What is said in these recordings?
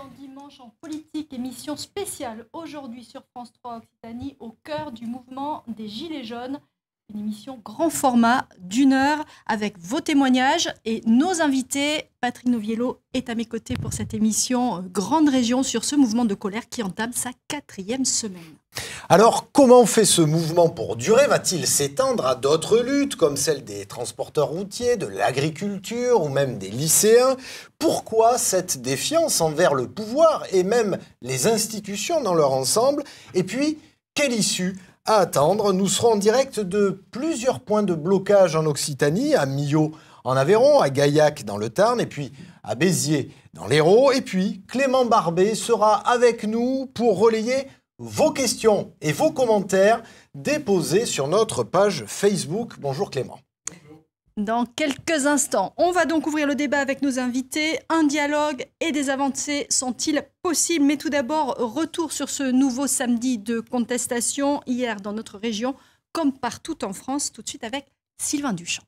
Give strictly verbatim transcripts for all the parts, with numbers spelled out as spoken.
Dimanche en politique, émission spéciale aujourd'hui sur France trois Occitanie au cœur du mouvement des Gilets jaunes. Une émission grand format d'une heure avec vos témoignages et nos invités. Patrick Noviello est à mes côtés pour cette émission Grande Région sur ce mouvement de colère qui entame sa quatrième semaine. Alors, comment fait ce mouvement pour durer? Va-t-il s'étendre à d'autres luttes comme celle des transporteurs routiers, de l'agriculture ou même des lycéens? Pourquoi cette défiance envers le pouvoir et même les institutions dans leur ensemble? Et puis, quelle issue à attendre? Nous serons en direct de plusieurs points de blocage en Occitanie, à Millau en Aveyron, à Gaillac dans le Tarn et puis à Béziers dans l'Hérault. Et puis, Clément Barbet sera avec nous pour relayer vos questions et vos commentaires déposés sur notre page Facebook. Bonjour Clément. Dans quelques instants, on va donc ouvrir le débat avec nos invités. Un dialogue et des avancées sont-ils possibles? Mais tout d'abord, retour sur ce nouveau samedi de contestation hier dans notre région, comme partout en France, tout de suite avec Sylvain Duchamp.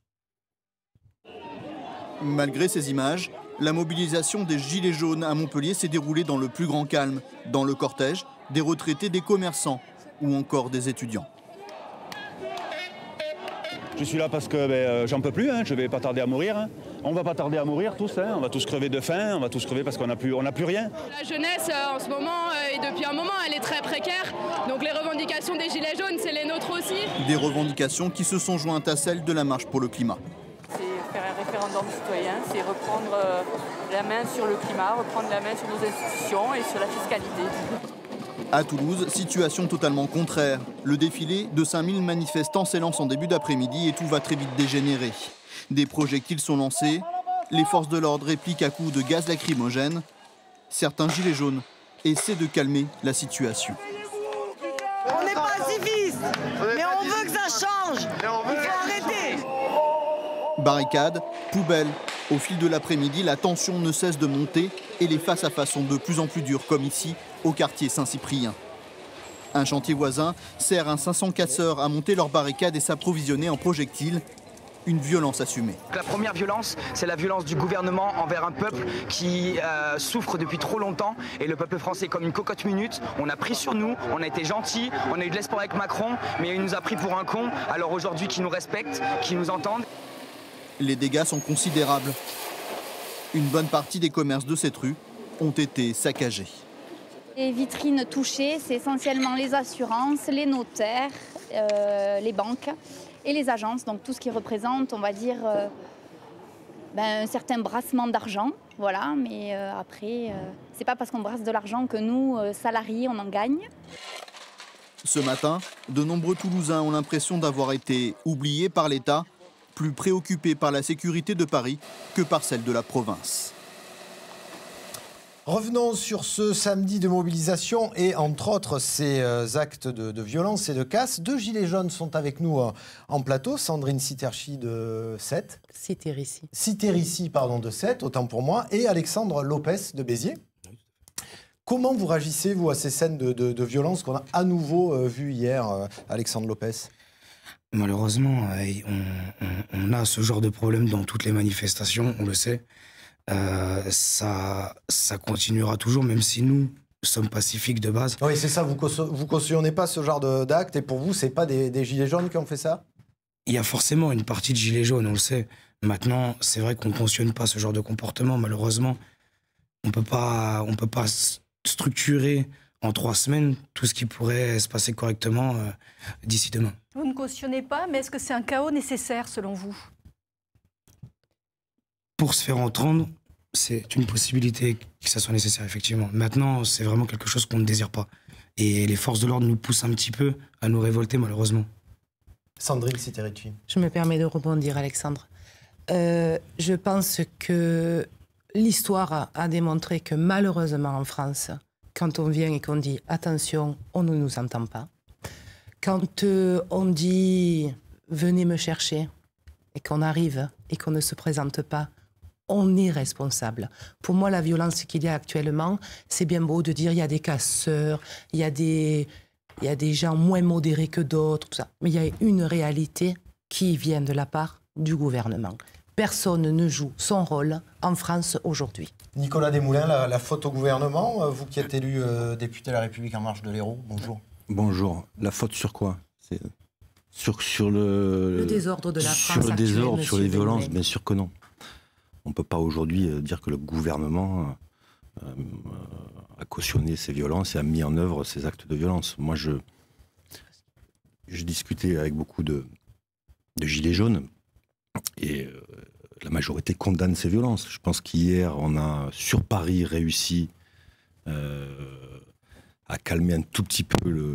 Malgré ces images, la mobilisation des Gilets jaunes à Montpellier s'est déroulée dans le plus grand calme. Dans le cortège, des retraités, des commerçants ou encore des étudiants. Je suis là parce que ben, j'en peux plus, hein, je vais pas tarder à mourir. Hein. On va pas tarder à mourir tous, hein, on va tous crever de faim, on va tous crever parce qu'on n'a plus, on n'a plus rien. La jeunesse euh, en ce moment euh, et depuis un moment elle est très précaire, donc les revendications des Gilets jaunes c'est les nôtres aussi. Des revendications qui se sont jointes à celles de la marche pour le climat. C'est faire un référendum citoyen, c'est reprendre euh, la main sur le climat, reprendre la main sur nos institutions et sur la fiscalité. À Toulouse, situation totalement contraire. Le défilé de cinq mille manifestants s'élance en début d'après-midi et tout va très vite dégénérer. Des projectiles sont lancés, les forces de l'ordre répliquent à coups de gaz lacrymogène. Certains gilets jaunes essaient de calmer la situation. On n'est pas pacifistes, mais on veut que ça change. Il faut arrêter. Barricades, poubelles. Au fil de l'après-midi, la tension ne cesse de monter et les face-à-face sont de plus en plus durs, comme ici, au quartier Saint-Cyprien. Un chantier voisin sert un cinq cents casseurs à monter leurs barricades et s'approvisionner en projectiles. Une violence assumée. La première violence, c'est la violence du gouvernement envers un peuple qui euh, souffre depuis trop longtemps. Et le peuple français, comme une cocotte minute, on a pris sur nous, on a été gentils, on a eu de l'espoir avec Macron, mais il nous a pris pour un con. Alors aujourd'hui, qu'ils nous respectent, qu'ils nous entendent. Les dégâts sont considérables. Une bonne partie des commerces de cette rue ont été saccagés. Les vitrines touchées, c'est essentiellement les assurances, les notaires, euh, les banques et les agences. Donc tout ce qui représente, on va dire, euh, ben, un certain brassement d'argent. Voilà, mais euh, après, euh, c'est pas parce qu'on brasse de l'argent que nous, euh, salariés, on en gagne. Ce matin, de nombreux Toulousains ont l'impression d'avoir été oubliés par l'État, plus préoccupés par la sécurité de Paris que par celle de la province. Revenons sur ce samedi de mobilisation et entre autres ces euh, actes de, de violence et de casse. Deux gilets jaunes sont avec nous euh, en plateau. Sandrine Citerchi de Sète. Citerci. Citerci, pardon, de Sète, autant pour moi. Et Alexandre Lopez de Béziers. Comment vous réagissez, vous, à ces scènes de, de, de violence qu'on a à nouveau euh, vues hier, euh, Alexandre Lopez? Malheureusement, on, on, on a ce genre de problème dans toutes les manifestations, on le sait. Euh, ça, ça continuera toujours, même si nous sommes pacifiques de base. Oui, c'est ça, vous ne cautionnez pas ce genre d'acte, et pour vous, ce n'est pas des, des gilets jaunes qui ont fait ça? Il y a forcément une partie de gilets jaunes, on le sait. Maintenant, c'est vrai qu'on ne cautionne pas ce genre de comportement, malheureusement. On peut pas, on peut pas structurer en trois semaines tout ce qui pourrait se passer correctement euh, d'ici demain. Vous ne cautionnez pas, mais est-ce que c'est un chaos nécessaire selon vous? Pour se faire entendre, c'est une possibilité que ça soit nécessaire, effectivement. Maintenant, c'est vraiment quelque chose qu'on ne désire pas. Et les forces de l'ordre nous poussent un petit peu à nous révolter, malheureusement. Sandrine Citerci. Je me permets de rebondir, Alexandre. Euh, je pense que l'histoire a, a démontré que malheureusement en France, quand on vient et qu'on dit « attention, on ne nous entend pas », quand euh, on dit « venez me chercher » et qu'on arrive et qu'on ne se présente pas, on est responsable. Pour moi, la violence qu'il y a actuellement, c'est bien beau de dire il y a des casseurs, il y a des, il y a des gens moins modérés que d'autres, tout ça. Mais il y a une réalité qui vient de la part du gouvernement. Personne ne joue son rôle en France aujourd'hui. Nicolas Desmoulins, la, la faute au gouvernement, vous qui êtes élu euh, député de la République En Marche de l'Hérault, bonjour. Bonjour. La faute sur quoi? sur, sur le, le désordre de la France. Sur le désordre, actuelle, sur les violences, Desmoulins. bien sûr que non. On ne peut pas aujourd'hui dire que le gouvernement euh, a cautionné ces violences et a mis en œuvre ces actes de violence. Moi, je, je discutais avec beaucoup de, de gilets jaunes et euh, la majorité condamne ces violences. Je pense qu'hier, on a, sur Paris, réussi euh, à calmer un tout petit peu le,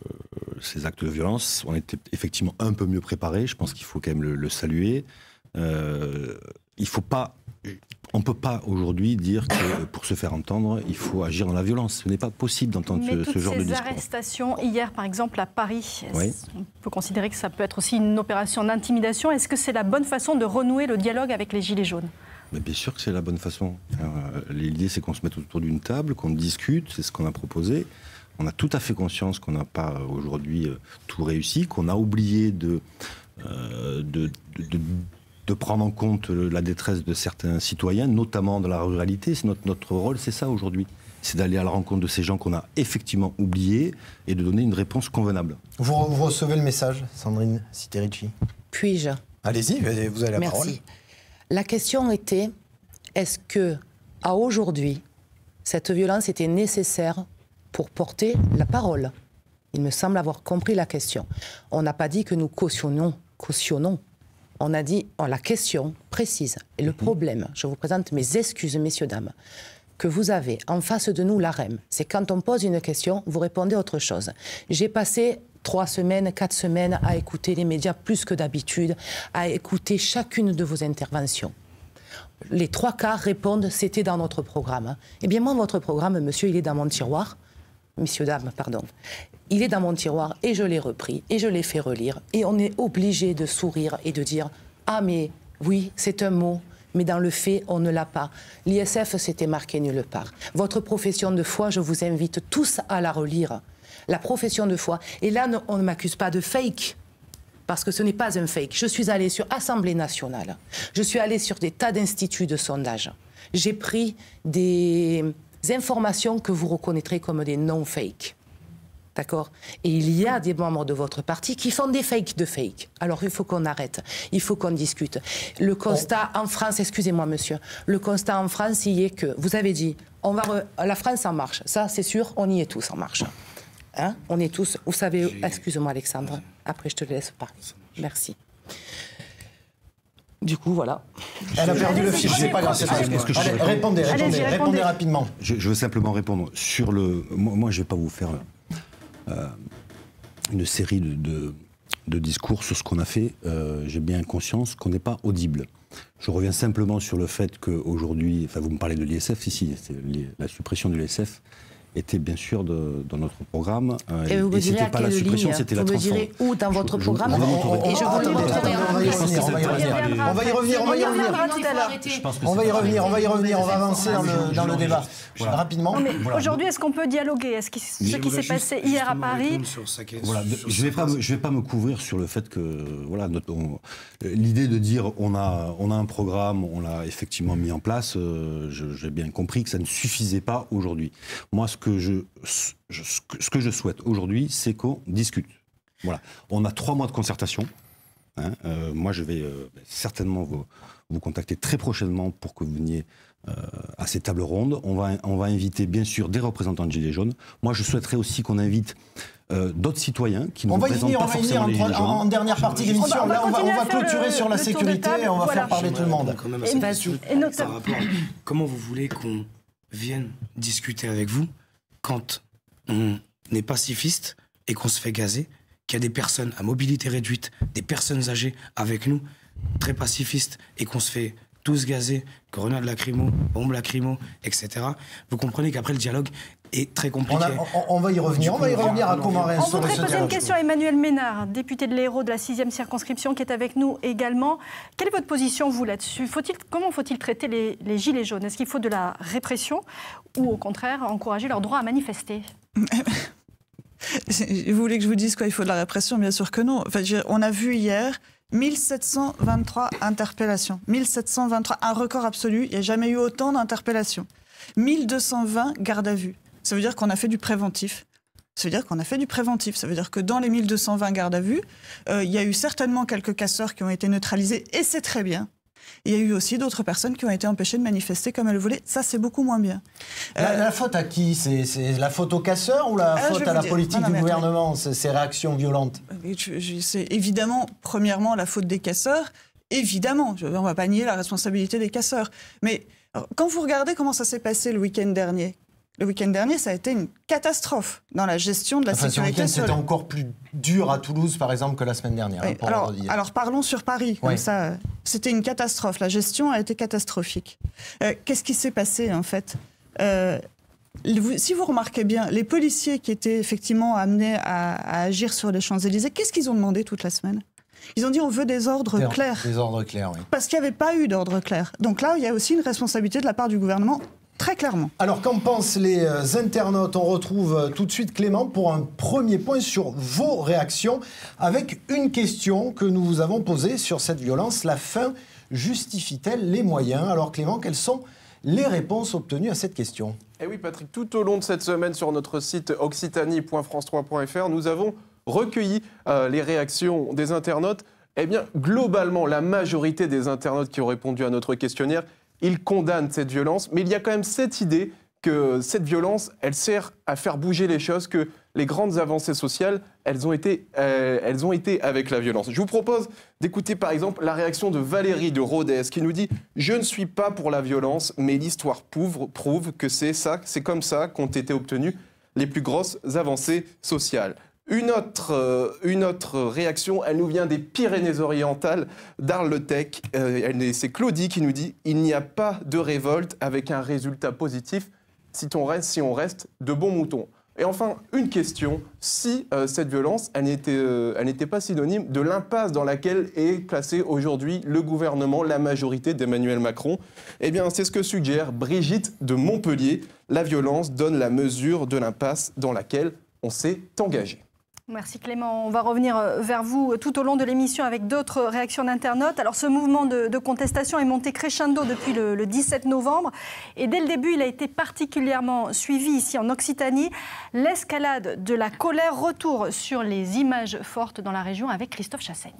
le, ces actes de violence. On était effectivement un peu mieux préparés. Je pense qu'il faut quand même le, le saluer. Euh, il faut pas... On ne peut pas aujourd'hui dire que pour se faire entendre, il faut agir dans la violence. Ce n'est pas possible d'entendre ce, ce genre de discours. Mais toutes ces arrestations, hier par exemple à Paris, oui. On peut considérer que ça peut être aussi une opération d'intimidation. Est-ce que c'est la bonne façon de renouer le dialogue avec les Gilets jaunes? Mais bien sûr que c'est la bonne façon. Euh, L'idée, c'est qu'on se mette autour d'une table, qu'on discute, c'est ce qu'on a proposé. On a tout à fait conscience qu'on n'a pas aujourd'hui euh, tout réussi, qu'on a oublié de... Euh, de, de, de de prendre en compte la détresse de certains citoyens, notamment dans la ruralité. C'est notre, notre rôle, c'est ça aujourd'hui. C'est d'aller à la rencontre de ces gens qu'on a effectivement oubliés et de donner une réponse convenable. Vous, vous recevez le message, Sandrine Citterici? Puis-je? Allez-y, vous avez la Merci. parole. La question était, est-ce que, à aujourd'hui, cette violence était nécessaire pour porter la parole? Il me semble avoir compris la question. On n'a pas dit que nous cautionnons, cautionnons. On a dit, oh, la question précise, et le problème, je vous présente mes excuses, messieurs, dames, que vous avez en face de nous, l'A R E M, c'est quand on pose une question, vous répondez autre chose. J'ai passé trois semaines, quatre semaines à écouter les médias plus que d'habitude, à écouter chacune de vos interventions. Les trois quarts répondent, c'était dans notre programme. Eh bien moi, votre programme, monsieur, il est dans mon tiroir. Messieurs, dames, pardon. Il est dans mon tiroir et je l'ai repris et je l'ai fait relire. Et on est obligé de sourire et de dire « Ah mais oui, c'est un mot, mais dans le fait, on ne l'a pas. » L'I S F s'était marqué nulle part. Votre profession de foi, je vous invite tous à la relire. La profession de foi. Et là, on ne m'accuse pas de fake. Parce que ce n'est pas un fake. Je suis allée sur Assemblée nationale. Je suis allée sur des tas d'instituts de sondage. J'ai pris des informations que vous reconnaîtrez comme des non-fake. D'accord? Et il y a des membres de votre parti qui font des fakes de fakes. Alors il faut qu'on arrête, il faut qu'on discute. Le constat en France, excusez-moi monsieur, le constat en France, il est que, vous avez dit, on va re... la France en marche. Ça c'est sûr, on y est tous en marche. Hein? On est tous, vous savez, excuse-moi Alexandre, après je te laisse parler. Merci. Du coup, voilà. Elle a perdu le fil, c'est pas grave. Allez, répondez, répondez, répondez rapidement. Je, je veux simplement répondre sur le... Moi, moi je ne vais pas vous faire euh, une série de, de, de discours sur ce qu'on a fait. Euh, J'ai bien conscience qu'on n'est pas audible. Je reviens simplement sur le fait qu'aujourd'hui... Enfin, vous me parlez de l'I S F ici. La suppression de l'I S F était bien sûr de, dans notre programme. Euh, et vous me direz à pas quelle la suppression, ligne? c'était Vous la me direz où dans votre je, programme? je, je, Et je vous le montrerai. On va y revenir, on va y revenir. On va y revenir, on va y revenir. On va y revenir, on va y revenir, on va avancer dans le, dans le débat. Voilà. Rapidement. Voilà. Aujourd'hui, est-ce qu'on peut dialoguer? Est-ce que ce qui s'est passé hier à Paris... Voilà, je ne vais, vais pas me couvrir sur le fait que... Voilà, l'idée de dire on a, on a un programme, on l'a effectivement mis en place, euh, j'ai bien compris que ça ne suffisait pas aujourd'hui. Moi, ce que je... Je, ce que je souhaite aujourd'hui, c'est qu'on discute. Voilà. On a trois mois de concertation. Hein. Euh, moi, je vais euh, certainement vous, vous contacter très prochainement pour que vous veniez euh, à ces tables rondes. On va, on va inviter, bien sûr, des représentants de Gilets jaunes. Moi, je souhaiterais aussi qu'on invite euh, d'autres citoyens qui ne représentent pas forcément les Gilets jaunes. On va y venir en, en dernière partie de l'émission. Là, on va, on va clôturer le, sur la sécurité et on va voilà. faire parler tout le monde. Quand même, et question, et notre... rapport, comment vous voulez qu'on vienne discuter avec vous quand on est pacifiste et qu'on se fait gazer, qu'il y a des personnes à mobilité réduite, des personnes âgées avec nous, très pacifistes, et qu'on se fait tous gazer, grenades lacrymo, bombes lacrymo, et cetera. Vous comprenez qu'après le dialogue est très compliqué. On, a, on, on va y revenir, on va y revenir à comment réinstaurer ce dialogue. On voudrait poser une question à Emmanuel Ménard, député de l'Hérault de la sixième circonscription, qui est avec nous également. Quelle est votre position, vous, là-dessus? Faut-il, comment faut-il traiter les, les gilets jaunes? Est-ce qu'il faut de la répression ou, au contraire, encourager leur droit à manifester? Vous voulez que je vous dise quoi? Il faut de la répression? Bien sûr que non. Enfin, on a vu hier mille sept cent vingt-trois interpellations. mille sept cent vingt-trois, un record absolu. Il n'y a jamais eu autant d'interpellations. mille deux cent vingt gardes à vue. Ça veut dire qu'on a fait du préventif. Ça veut dire qu'on a fait du préventif. Ça veut dire que dans les mille deux cent vingt gardes à vue, euh, il y a eu certainement quelques casseurs qui ont été neutralisés, et c'est très bien. Il y a eu aussi d'autres personnes qui ont été empêchées de manifester comme elles voulaient. Ça, c'est beaucoup moins bien. La, Euh, la faute à qui? C'est c'est la faute aux casseurs ou la Ah, je faute vais à vous la dire. politique Non, non, du mais attendez. gouvernement, ces, ces réactions violentes? Je- je- C'est évidemment, premièrement, la faute des casseurs. Évidemment, je- on ne va pas nier la responsabilité des casseurs. Mais alors, quand vous regardez comment ça s'est passé le week-end dernier, le week-end dernier, ça a été une catastrophe dans la gestion de la Enfin, ce sécurité. week-end, sur c'était le- encore plus dur à Toulouse, par exemple, que la semaine dernière. Oui, hein, pour alors, redire. alors parlons sur Paris, comme Oui. ça. euh, C'était une catastrophe. La gestion a été catastrophique. Euh, Qu'est-ce qui s'est passé en fait Euh, vous- Si vous remarquez bien, les policiers qui étaient effectivement amenés à, à agir sur les Champs-Élysées, qu'est-ce qu'ils ont demandé toute la semaine? Ils ont dit on veut des ordres Des- clairs. Des ordres clairs, oui. Parce qu'il n'y avait pas eu d'ordre clair. Donc là, il y a aussi une responsabilité de la part du gouvernement, très clairement. Alors, qu'en pensent les euh, internautes? On retrouve euh, tout de suite Clément pour un premier point sur vos réactions, avec une question que nous vous avons posée sur cette violence. La fin justifie-t-elle les moyens? Alors, Clément, quelles sont les réponses obtenues à cette question? Eh oui, Patrick, tout au long de cette semaine, sur notre site occitanie point france trois point f r, nous avons recueilli euh, les réactions des internautes. Eh bien, globalement, la majorité des internautes qui ont répondu à notre questionnaire, ils condamnent cette violence, mais il y a quand même cette idée que cette violence, elle sert à faire bouger les choses, que les grandes avancées sociales, elles ont été, euh, elles ont été avec la violence. Je vous propose d'écouter par exemple la réaction de Valérie de Rodez qui nous dit « Je ne suis pas pour la violence, mais l'histoire prouve, prouve que c'est ça, c'est comme ça qu'ont été obtenues les plus grosses avancées sociales ». Une autre, euh, une autre réaction, elle nous vient des Pyrénées-Orientales, d'Arles-le-Tech. Euh, c'est Claudie qui nous dit « Il n'y a pas de révolte avec un résultat positif si on reste, si on reste de bons moutons ». Et enfin, une question, si euh, cette violence, elle n'était euh, elle n'était pas synonyme de l'impasse dans laquelle est placé aujourd'hui le gouvernement, la majorité d'Emmanuel Macron. Eh bien, c'est ce que suggère Brigitte de Montpellier. La violence donne la mesure de l'impasse dans laquelle on s'est engagé. Merci Clément. On va revenir vers vous tout au long de l'émission avec d'autres réactions d'internautes. Alors ce mouvement de, de contestation est monté crescendo depuis le, le dix-sept novembre et dès le début il a été particulièrement suivi ici en Occitanie. L'escalade de la colère retour sur les images fortes dans la région avec Christophe Chassaigne.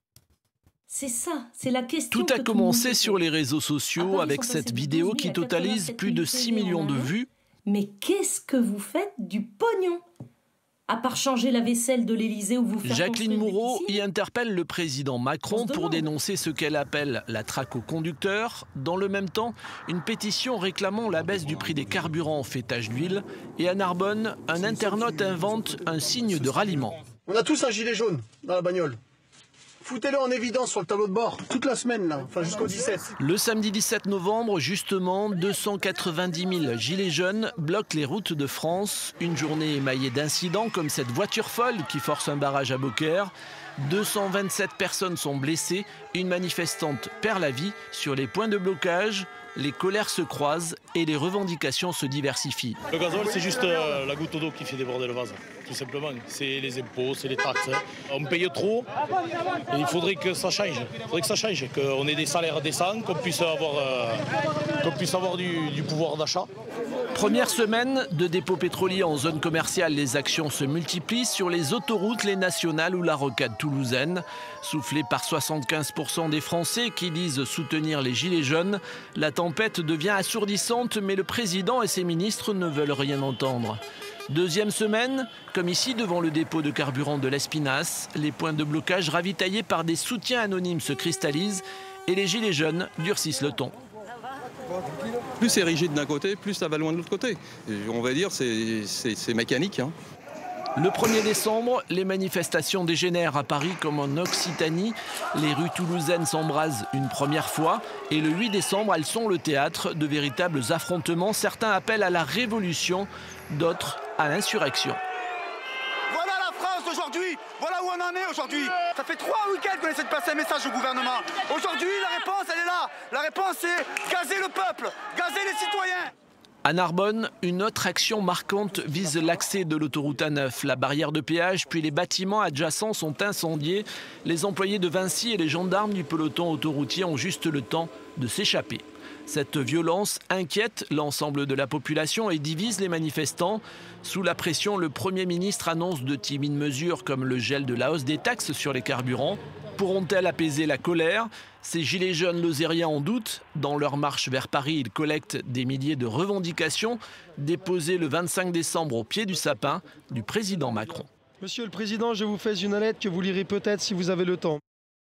C'est ça, c'est la question. Tout a que commencé tout sur les réseaux sociaux Paris, avec sont cette passés de vidéo douze qui mille à totalise quatre-vingt-sept plus de mille six millions de en un an. vues. Mais qu'est-ce que vous faites du pognon? À part changer la vaisselle de l'Élysée ou vous faire Jacqueline construire des Moreau piscines. y interpelle le président Macron On se pour demande. dénoncer ce qu'elle appelle la traque aux conducteurs. Dans le même temps, une pétition réclamant la baisse du prix des carburants fait tache d'huile. Et à Narbonne, un internaute invente un signe de ralliement. On a tous un gilet jaune dans la bagnole. Foutez-le en évidence sur le tableau de bord, toute la semaine, là, enfin jusqu'au dix-sept. Le samedi dix-sept novembre, justement, deux cent quatre-vingt-dix mille gilets jaunes bloquent les routes de France. Une journée émaillée d'incidents comme cette voiture folle qui force un barrage à Beaucaire. deux cent vingt-sept personnes sont blessées. Une manifestante perd la vie. Sur les points de blocage, les colères se croisent et les revendications se diversifient. Le gasoil, c'est juste euh, la goutte d'eau qui fait déborder le vase, tout simplement. C'est les impôts, c'est les taxes. On paye trop et il faudrait que ça change. Il faudrait que ça change, qu'on ait des salaires décents, qu'on puisse avoir, euh, qu'on puisse avoir du, du pouvoir d'achat. Première semaine de dépôt pétrolier en zone commerciale, les actions se multiplient sur les autoroutes, les nationales ou la rocade toulousaine. Soufflée par soixante-quinze pour cent des Français qui disent soutenir les gilets jaunes, la tempête devient assourdissante, mais le président et ses ministres ne veulent rien entendre. Deuxième semaine, comme ici devant le dépôt de carburant de l'Espinasse, les points de blocage ravitaillés par des soutiens anonymes se cristallisent et les gilets jaunes durcissent le ton. Plus c'est rigide d'un côté, plus ça va loin de l'autre côté. Et on va dire c'est c'est mécanique. Hein. Le premier décembre, les manifestations dégénèrent à Paris comme en Occitanie. Les rues toulousaines s'embrasent une première fois. Et le huit décembre, elles sont le théâtre de véritables affrontements. Certains appellent à la révolution, d'autres à l'insurrection. Voilà la France d'aujourd'hui. Voilà où on en est aujourd'hui. Ça fait trois week-ends qu'on essaie de passer un message au gouvernement. Aujourd'hui, la réponse, elle est là. La réponse, c'est gazer le peuple, gazer les citoyens. À Narbonne, une autre action marquante vise l'accès de l'autoroute A neuf. La barrière de péage puis les bâtiments adjacents sont incendiés. Les employés de Vinci et les gendarmes du peloton autoroutier ont juste le temps de s'échapper. Cette violence inquiète l'ensemble de la population et divise les manifestants. Sous la pression, le Premier ministre annonce de timides mesures comme le gel de la hausse des taxes sur les carburants. Pourront-elles apaiser la colère? Ces gilets jaunes lozériens en doutent. Dans leur marche vers Paris, ils collectent des milliers de revendications déposées le vingt-cinq décembre au pied du sapin du président Macron. Monsieur le Président, je vous fais une lettre que vous lirez peut-être si vous avez le temps.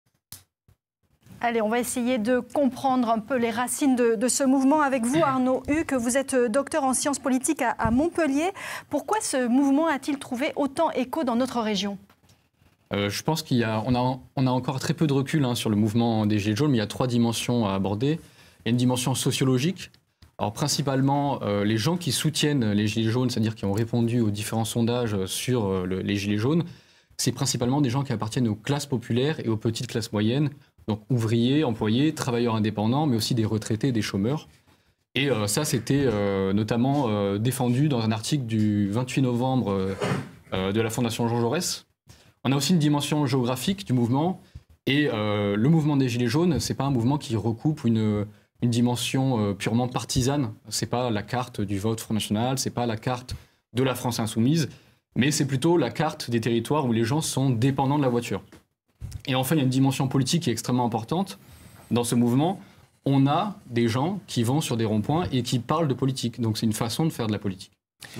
Allez, on va essayer de comprendre un peu les racines de, de ce mouvement avec vous, Arnaud Huck. Vous êtes docteur en sciences politiques à, à Montpellier. Pourquoi ce mouvement a-t-il trouvé autant écho dans notre région ? Euh, je pense qu'il y a, on a, on a encore très peu de recul hein, sur le mouvement des Gilets jaunes, mais il y a trois dimensions à aborder. Il y a une dimension sociologique. Alors principalement, euh, les gens qui soutiennent les Gilets jaunes, c'est-à-dire qui ont répondu aux différents sondages sur euh, le, les Gilets jaunes, c'est principalement des gens qui appartiennent aux classes populaires et aux petites classes moyennes, donc ouvriers, employés, travailleurs indépendants, mais aussi des retraités, des chômeurs. Et euh, ça, c'était euh, notamment euh, défendu dans un article du vingt-huit novembre euh, euh, de la Fondation Jean Jaurès. On a aussi une dimension géographique du mouvement. Et euh, le mouvement des Gilets jaunes, ce n'est pas un mouvement qui recoupe une, une dimension euh, purement partisane. Ce n'est pas la carte du vote Front National, ce n'est pas la carte de la France insoumise, mais c'est plutôt la carte des territoires où les gens sont dépendants de la voiture. Et enfin, il y a une dimension politique qui est extrêmement importante. Dans ce mouvement, on a des gens qui vont sur des ronds-points et qui parlent de politique. Donc c'est une façon de faire de la politique. Ouais.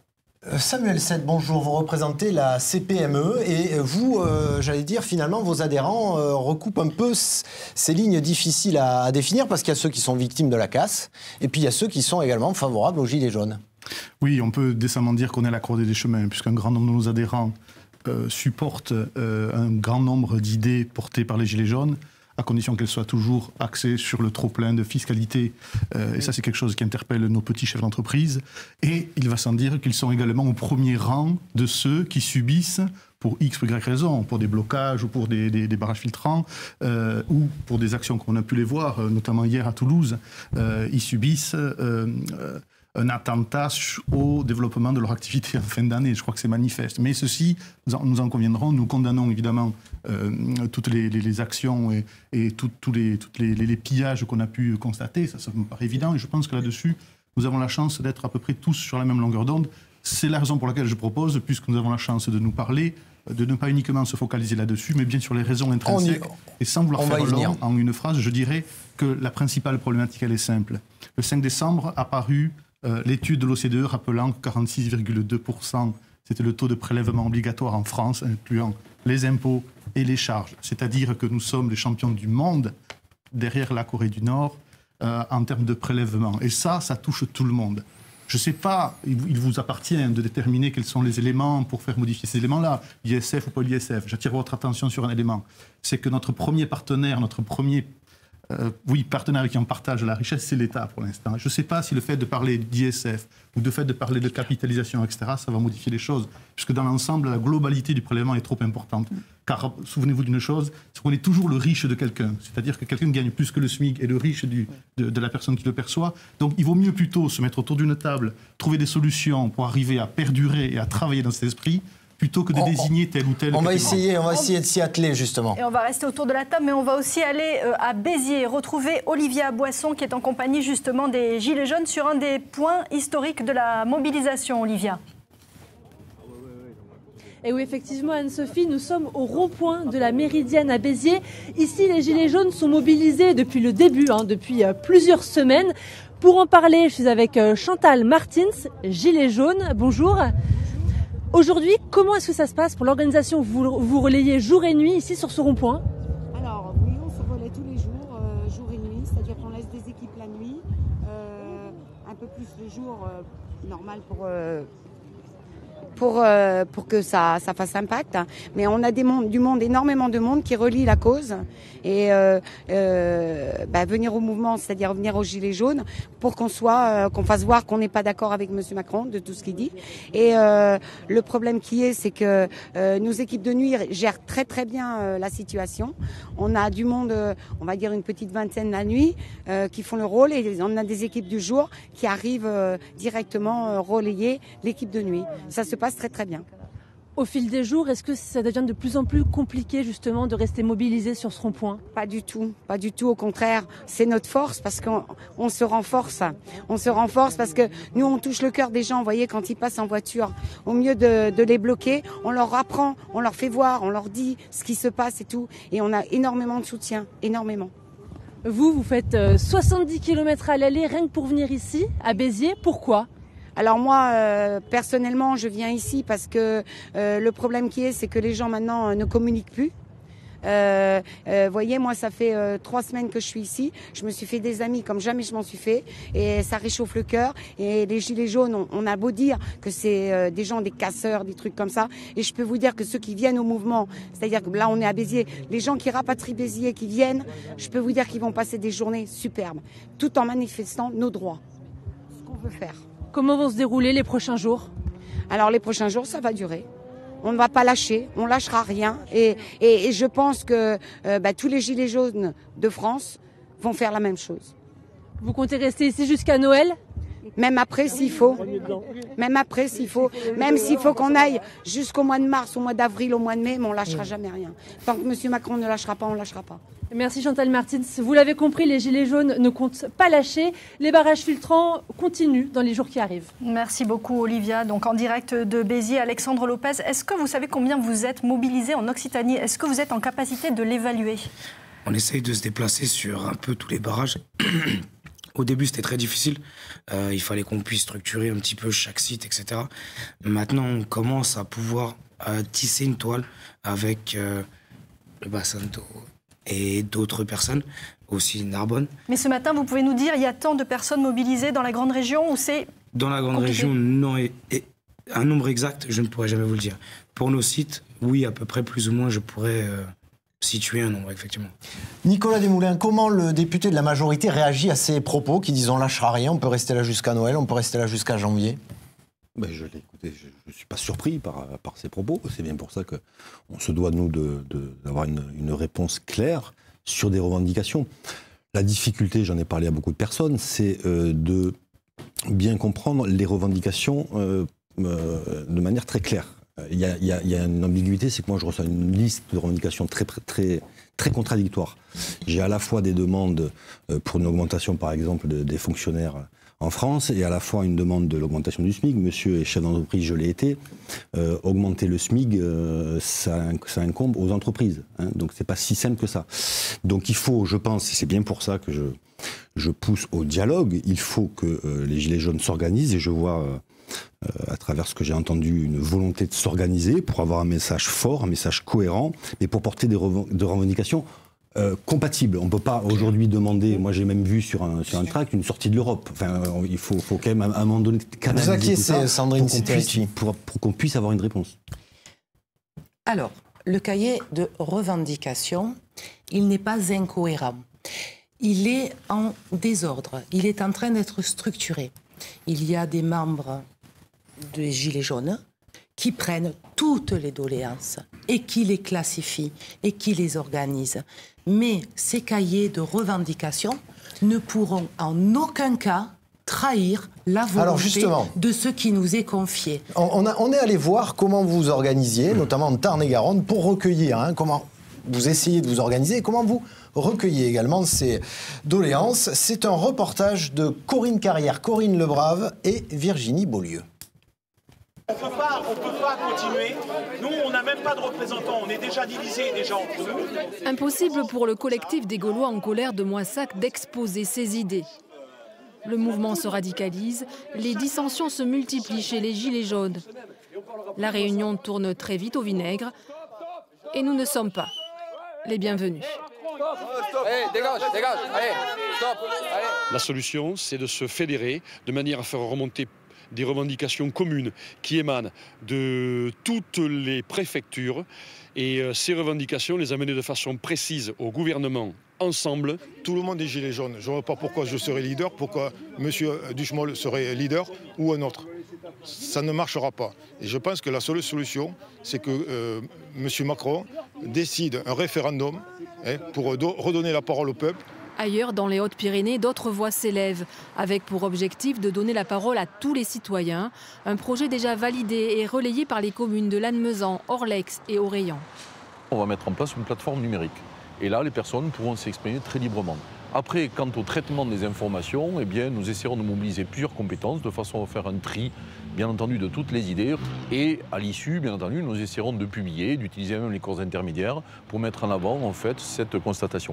Samuel Sett, bonjour, vous représentez la C P M E et vous, euh, j'allais dire, finalement, vos adhérents euh, recoupent un peu ces lignes difficiles à, à définir parce qu'il y a ceux qui sont victimes de la casse et puis il y a ceux qui sont également favorables aux Gilets jaunes. Oui, on peut décemment dire qu'on est à la croisée des chemins puisqu'un grand nombre de nos adhérents euh, supportent euh, un grand nombre d'idées portées par les Gilets jaunes, à condition qu'elles soient toujours axées sur le trop-plein de fiscalité. Euh, et ça, c'est quelque chose qui interpelle nos petits chefs d'entreprise. Et il va sans dire qu'ils sont également au premier rang de ceux qui subissent, pour X ou Y raison, pour des blocages ou pour des, des, des barrages filtrants, euh, ou pour des actions qu'on a pu les voir, notamment hier à Toulouse, euh, ils subissent euh, euh, un attentat au développement de leur activité en fin d'année. Je crois que c'est manifeste. Mais ceci, nous en, nous en conviendrons, nous condamnons évidemment euh, toutes les, les, les actions et, et tout, tous les, toutes les, les, les pillages qu'on a pu constater. Ça, ça me paraît évident. Et je pense que là-dessus, nous avons la chance d'être à peu près tous sur la même longueur d'onde. C'est la raison pour laquelle je propose, puisque nous avons la chance de nous parler, de ne pas uniquement se focaliser là-dessus, mais bien sur les raisons intrinsèques. Et sans vouloir faire long, en une phrase, je dirais que la principale problématique, elle est simple. Le cinq décembre a paru Euh, l'étude de l'O C D E rappelant que quarante-six virgule deux pour cent c'était le taux de prélèvement obligatoire en France, incluant les impôts et les charges. C'est-à-dire que nous sommes les champions du monde, derrière la Corée du Nord, euh, en termes de prélèvement. Et ça, ça touche tout le monde. Je ne sais pas, il vous appartient de déterminer quels sont les éléments pour faire modifier ces éléments-là, I S F ou pas l'I S F. J'attire votre attention sur un élément. C'est que notre premier partenaire, notre premier Euh, oui, partenaire avec qui on partage la richesse, c'est l'État pour l'instant. Je ne sais pas si le fait de parler d'I S F ou le fait de parler de capitalisation, et cetera, ça va modifier les choses. Puisque dans l'ensemble, la globalité du prélèvement est trop importante. Car souvenez-vous d'une chose, c'est qu'on est toujours le riche de quelqu'un. C'est-à-dire que quelqu'un gagne plus que le SMIC et le riche du, de, de la personne qui le perçoit. Donc il vaut mieux plutôt se mettre autour d'une table, trouver des solutions pour arriver à perdurer et à travailler dans cet esprit, plutôt que de on, désigner tel ou tel. On va essayer, on va essayer de s'y atteler justement. Et on va rester autour de la table, mais on va aussi aller euh, à Béziers, retrouver Olivia Boisson qui est en compagnie justement des Gilets jaunes sur un des points historiques de la mobilisation. Olivia. Et oui, effectivement, Anne-Sophie, nous sommes au rond-point de la Méridienne à Béziers. Ici, les Gilets jaunes sont mobilisés depuis le début, hein, depuis euh, plusieurs semaines. Pour en parler, je suis avec euh, Chantal Martins, Gilets jaunes. Bonjour. Aujourd'hui, comment est-ce que ça se passe pour l'organisation? Vous vous relayez jour et nuit ici sur ce rond-point? Alors oui, on se relaie tous les jours, euh, jour et nuit, c'est-à-dire qu'on laisse des équipes la nuit, euh, un peu plus le jour, euh, normal pour, euh, pour, euh, pour que ça, ça fasse impact. Mais on a des mondes, du monde, énormément de monde qui relie la cause et euh, euh, bah, venir au mouvement, c'est-à-dire venir aux Gilets jaunes, pour qu'on soit, euh, qu'on fasse voir qu'on n'est pas d'accord avec Monsieur Macron de tout ce qu'il dit. Et euh, le problème qui est, c'est que euh, nos équipes de nuit gèrent très très bien euh, la situation. On a du monde, euh, on va dire une petite vingtaine la nuit, euh, qui font le rôle, et on a des équipes du jour qui arrivent euh, directement euh, relayer l'équipe de nuit. Ça se passe très très bien. Au fil des jours, est-ce que ça devient de plus en plus compliqué justement de rester mobilisé sur ce rond-point? Pas du tout, pas du tout, au contraire, c'est notre force parce qu'on on se renforce. On se renforce parce que nous on touche le cœur des gens, vous voyez, quand ils passent en voiture. Au mieux de, de les bloquer, on leur apprend, on leur fait voir, on leur dit ce qui se passe et tout. Et on a énormément de soutien, énormément. Vous, vous faites soixante-dix kilomètres à l'aller rien que pour venir ici, à Béziers, pourquoi ? Alors moi, euh, personnellement, je viens ici parce que euh, le problème qui est, c'est que les gens maintenant euh, ne communiquent plus. Euh, euh, voyez, moi, ça fait euh, trois semaines que je suis ici. Je me suis fait des amis comme jamais je m'en suis fait, et ça réchauffe le cœur. Et les gilets jaunes, on, on a beau dire que c'est euh, des gens, des casseurs, des trucs comme ça. Et je peux vous dire que ceux qui viennent au mouvement, c'est-à-dire que là, on est à Béziers, les gens qui rapatrient Béziers, qui viennent, je peux vous dire qu'ils vont passer des journées superbes, tout en manifestant nos droits, ce qu'on veut faire. Comment vont se dérouler les prochains jours? Alors les prochains jours, ça va durer. On ne va pas lâcher, on lâchera rien. Et, et, et je pense que euh, bah, tous les gilets jaunes de France vont faire la même chose. Vous comptez rester ici jusqu'à Noël? Même après s'il faut. Même après s'il faut. Même s'il faut qu'on aille jusqu'au mois de mars, au mois d'avril, au mois de mai, mais on ne lâchera jamais rien. Tant que M. Macron ne lâchera pas, on ne lâchera pas. Merci Chantal Martins. Vous l'avez compris, les Gilets jaunes ne comptent pas lâcher. Les barrages filtrants continuent dans les jours qui arrivent. Merci beaucoup Olivia. Donc en direct de Béziers, Alexandre Lopez, est-ce que vous savez combien vous êtes mobilisés en Occitanie? Est-ce que vous êtes en capacité de l'évaluer? On essaye de se déplacer sur un peu tous les barrages. Au début, c'était très difficile. Euh, il fallait qu'on puisse structurer un petit peu chaque site, et cetera. Maintenant, on commence à pouvoir euh, tisser une toile avec euh, le bassin d'eau et d'autres personnes, aussi Narbonne. Mais ce matin, vous pouvez nous dire, il y a tant de personnes mobilisées dans la grande région ou c'est Dans la grande compliqué? région, non. Et, et un nombre exact, je ne pourrais jamais vous le dire. Pour nos sites, oui, à peu près, plus ou moins, je pourrais euh, situer un nombre, effectivement. Nicolas Desmoulins, comment le député de la majorité réagit à ces propos qui disent on lâchera rien, on peut rester là jusqu'à Noël, on peut rester là jusqu'à janvier? Ben, je l'ai écouté, je ne suis pas surpris par, par ces propos. C'est bien pour ça qu'on se doit, nous, d'avoir de, de, une, une réponse claire sur des revendications. La difficulté, j'en ai parlé à beaucoup de personnes, c'est euh, de bien comprendre les revendications euh, euh, de manière très claire. Il y a, il y a, il y a une ambiguïté, c'est que moi je reçois une liste de revendications très, très, très contradictoires. J'ai à la fois des demandes pour une augmentation, par exemple, de, des fonctionnaires en France, et à la fois une demande de l'augmentation du SMIC. Monsieur est chef d'entreprise, je l'ai été. Euh, augmenter le SMIC, euh, ça, ça incombe aux entreprises. Hein, donc c'est pas si simple que ça. Donc il faut, je pense, et c'est bien pour ça que je, je pousse au dialogue, il faut que euh, les Gilets jaunes s'organisent, et je vois... Euh, Euh, à travers ce que j'ai entendu, une volonté de s'organiser pour avoir un message fort, un message cohérent, mais pour porter des, rev des revendications euh, compatibles. On ne peut pas aujourd'hui demander, moi j'ai même vu sur un, sur un tract, une sortie de l'Europe. Enfin, euh, il faut, faut quand même à un moment donné canaliser Vous inquiétez, tout ça Sandrine pour qu'on puisse, pour, pour qu'on puisse avoir une réponse. Alors, le cahier de revendications, il n'est pas incohérent. Il est en désordre, il est en train d'être structuré. Il y a des membres des Gilets jaunes qui prennent toutes les doléances et qui les classifient et qui les organisent. Mais ces cahiers de revendications ne pourront en aucun cas trahir la volonté Alors justement, de ce qui nous est confié. On, on, a, on est allé voir comment vous vous organisiez, notamment en Tarn-et-Garonne, pour recueillir, hein, comment vous essayez de vous organiser et comment vous recueillez également ces doléances. C'est un reportage de Corinne Carrière, Corinne Lebrave et Virginie Beaulieu. On ne peut pas, on peut pas continuer. Nous, on n'a même pas de représentants. On est déjà divisés déjà entre nous. Impossible pour le collectif des Gaulois en colère de Moissac d'exposer ses idées. Le mouvement se radicalise, les dissensions se multiplient chez les Gilets jaunes. La réunion tourne très vite au vinaigre et nous ne sommes pas les bienvenus. Allez, dégage, dégage, allez, stop, allez. La solution, c'est de se fédérer de manière à faire remonter des revendications communes qui émanent de toutes les préfectures. Et ces revendications, les amener de façon précise au gouvernement, ensemble. Tout le monde est gilet jaune. Je ne vois pas pourquoi je serais leader, pourquoi M. Duchemol serait leader ou un autre. Ça ne marchera pas. Et je pense que la seule solution, c'est que euh, M. Macron décide un référendum hein, pour redonner la parole au peuple. Ailleurs, dans les Hautes-Pyrénées, d'autres voix s'élèvent, avec pour objectif de donner la parole à tous les citoyens. Un projet déjà validé et relayé par les communes de Lannemezan, Orlex et Orléans. On va mettre en place une plateforme numérique. Et là, les personnes pourront s'exprimer très librement. Après, quant au traitement des informations, eh bien, nous essaierons de mobiliser plusieurs compétences de façon à faire un tri, bien entendu, de toutes les idées. Et à l'issue, bien entendu, nous essaierons de publier, d'utiliser même les cours intermédiaires pour mettre en avant, en fait, cette constatation.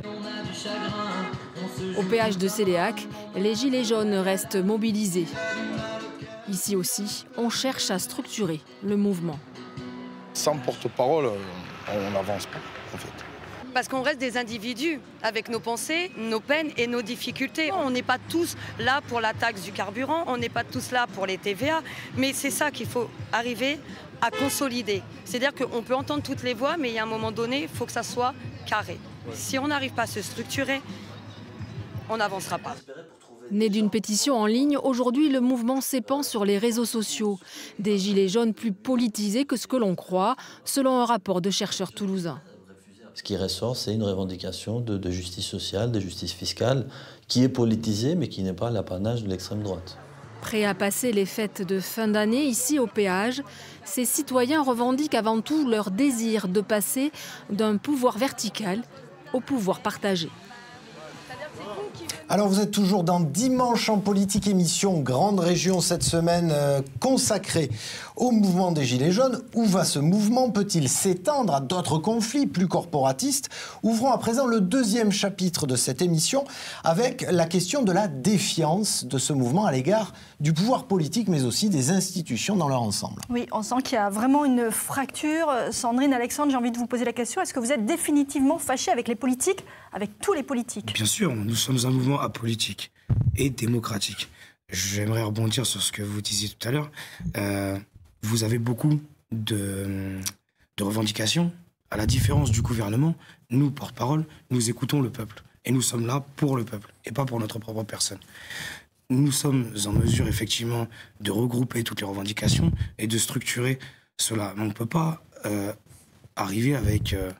Au péage de Séléac, les gilets jaunes restent mobilisés. Ici aussi, on cherche à structurer le mouvement. Sans porte-parole, on n'avance pas, en fait. Parce qu'on reste des individus avec nos pensées, nos peines et nos difficultés. On n'est pas tous là pour la taxe du carburant, on n'est pas tous là pour les T V A, mais c'est ça qu'il faut arriver à consolider. C'est-à-dire qu'on peut entendre toutes les voix, mais il y a un moment donné, il faut que ça soit carré. Si on n'arrive pas à se structurer, on n'avancera pas. Né d'une pétition en ligne, aujourd'hui le mouvement s'épand sur les réseaux sociaux. Des gilets jaunes plus politisés que ce que l'on croit, selon un rapport de chercheurs toulousains. Ce qui ressort, c'est une revendication de, de justice sociale, de justice fiscale, qui est politisée, mais qui n'est pas l'apanage de l'extrême droite. Prêts à passer les fêtes de fin d'année ici au péage, ces citoyens revendiquent avant tout leur désir de passer d'un pouvoir vertical au pouvoir partagé. Alors vous êtes toujours dans Dimanche en politique, émission Grande Région cette semaine euh, consacrée au mouvement des Gilets jaunes. Où va ce mouvement? Peut-il s'étendre à d'autres conflits plus corporatistes? Ouvrons à présent le deuxième chapitre de cette émission avec la question de la défiance de ce mouvement à l'égard du pouvoir politique mais aussi des institutions dans leur ensemble. Oui, on sent qu'il y a vraiment une fracture. Sandrine, Alexandre, j'ai envie de vous poser la question. Est-ce que vous êtes définitivement fâchés avec les politiques, avec tous les politiques? Bien sûr, nous sommes un mouvement apolitique et démocratique. J'aimerais rebondir sur ce que vous disiez tout à l'heure. Euh, vous avez beaucoup de, de revendications. À la différence du gouvernement, nous, porte-parole, nous écoutons le peuple. Et nous sommes là pour le peuple et pas pour notre propre personne. Nous sommes en mesure, effectivement, de regrouper toutes les revendications et de structurer cela. Mais on ne peut pas euh, arriver avec... Euh,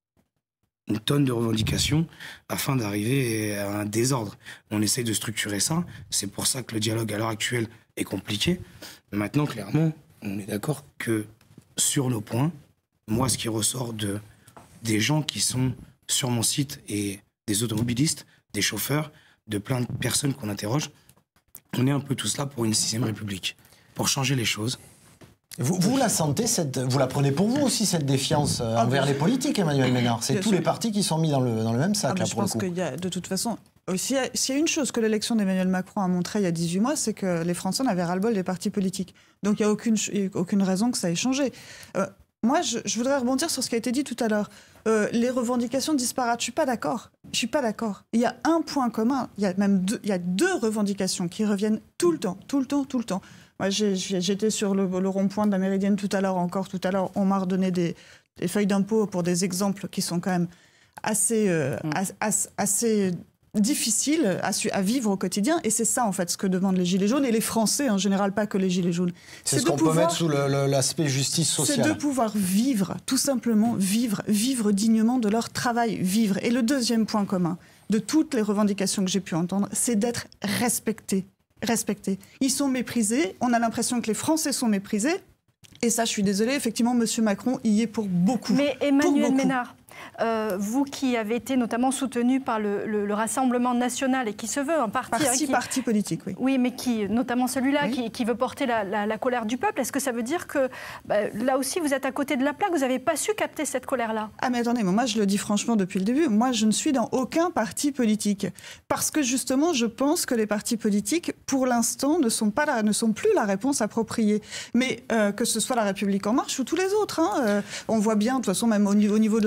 une tonne de revendications afin d'arriver à un désordre. On essaye de structurer ça. C'est pour ça que le dialogue à l'heure actuelle est compliqué. Maintenant, clairement, on est d'accord que sur nos points, moi, ce qui ressort de, des gens qui sont sur mon site et des automobilistes, des chauffeurs, de plein de personnes qu'on interroge, on est un peu tous là pour une sixième République, pour changer les choses. Vous, vous la sentez, cette, vous la prenez pour vous aussi, cette défiance euh, envers les politiques, Emmanuel Ménard? C'est tous les partis qui sont mis dans le, dans le même sac, ah, là, je pour le pense coup. qu'il y a, de toute façon, s'il y, a, s'il y a une chose que l'élection d'Emmanuel Macron a montré il y a dix-huit mois, c'est que les Français n'avaient ras-le-bol des partis politiques. Donc il n'y a aucune, aucune raison que ça ait changé. Euh, moi, je, je voudrais rebondir sur ce qui a été dit tout à l'heure. Euh, les revendications disparates, je ne suis pas d'accord. Je suis pas d'accord. Il y a un point commun, il y a même deux, il y a deux revendications qui reviennent tout le temps, tout le temps, tout le temps. Moi, j'ai, j'étais sur le, le rond-point de la Méridienne tout à l'heure, encore tout à l'heure, on m'a redonné des, des feuilles d'impôt pour des exemples qui sont quand même assez, euh, mmh. as, assez difficiles à, à vivre au quotidien. Et c'est ça, en fait, ce que demandent les Gilets jaunes, et les Français en général, pas que les Gilets jaunes. C'est, c'est ce qu'on pouvoir, peut mettre sous le, le, l'aspect justice sociale. C'est de pouvoir vivre, tout simplement vivre, vivre dignement de leur travail, vivre. Et le deuxième point commun de toutes les revendications que j'ai pu entendre, c'est d'être respectés. Respectés. Ils sont méprisés. On a l'impression que les Français sont méprisés. Et ça, je suis désolée, effectivement, M. Macron y est pour beaucoup. Mais Emmanuel beaucoup. Ménard, euh, vous qui avez été notamment soutenu par le, le, le Rassemblement national et qui se veut un parti... Parti, hein, qui, parti politique, oui. Oui, mais qui, notamment celui-là, oui. qui, qui veut porter la, la, la colère du peuple, est-ce que ça veut dire que bah, là aussi, vous êtes à côté de la plaque, vous n'avez pas su capter cette colère-là? Ah mais attendez, moi je le dis franchement depuis le début, moi je ne suis dans aucun parti politique. Parce que justement, je pense que les partis politiques, pour l'instant, ne sont, pas la, ne sont plus la réponse appropriée. Mais euh, que ce soit La République En Marche ou tous les autres, hein, euh, on voit bien, de toute façon, même au niveau, au niveau de la France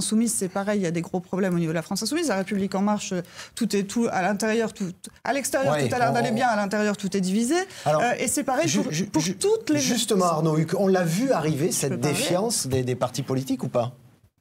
Insoumise, c'est pareil, il y a des gros problèmes au niveau de la France Insoumise. La République En Marche, tout est tout à l'intérieur, tout à l'extérieur, Ouais, tout a l'air on- d'aller bien, à l'intérieur, tout est divisé. Alors, Euh, et c'est pareil ju- pour, ju- pour ju- toutes les... Justement, Arnaud Huc, on l'a vu arriver, cette peux parler défiance des, des partis politiques ou pas?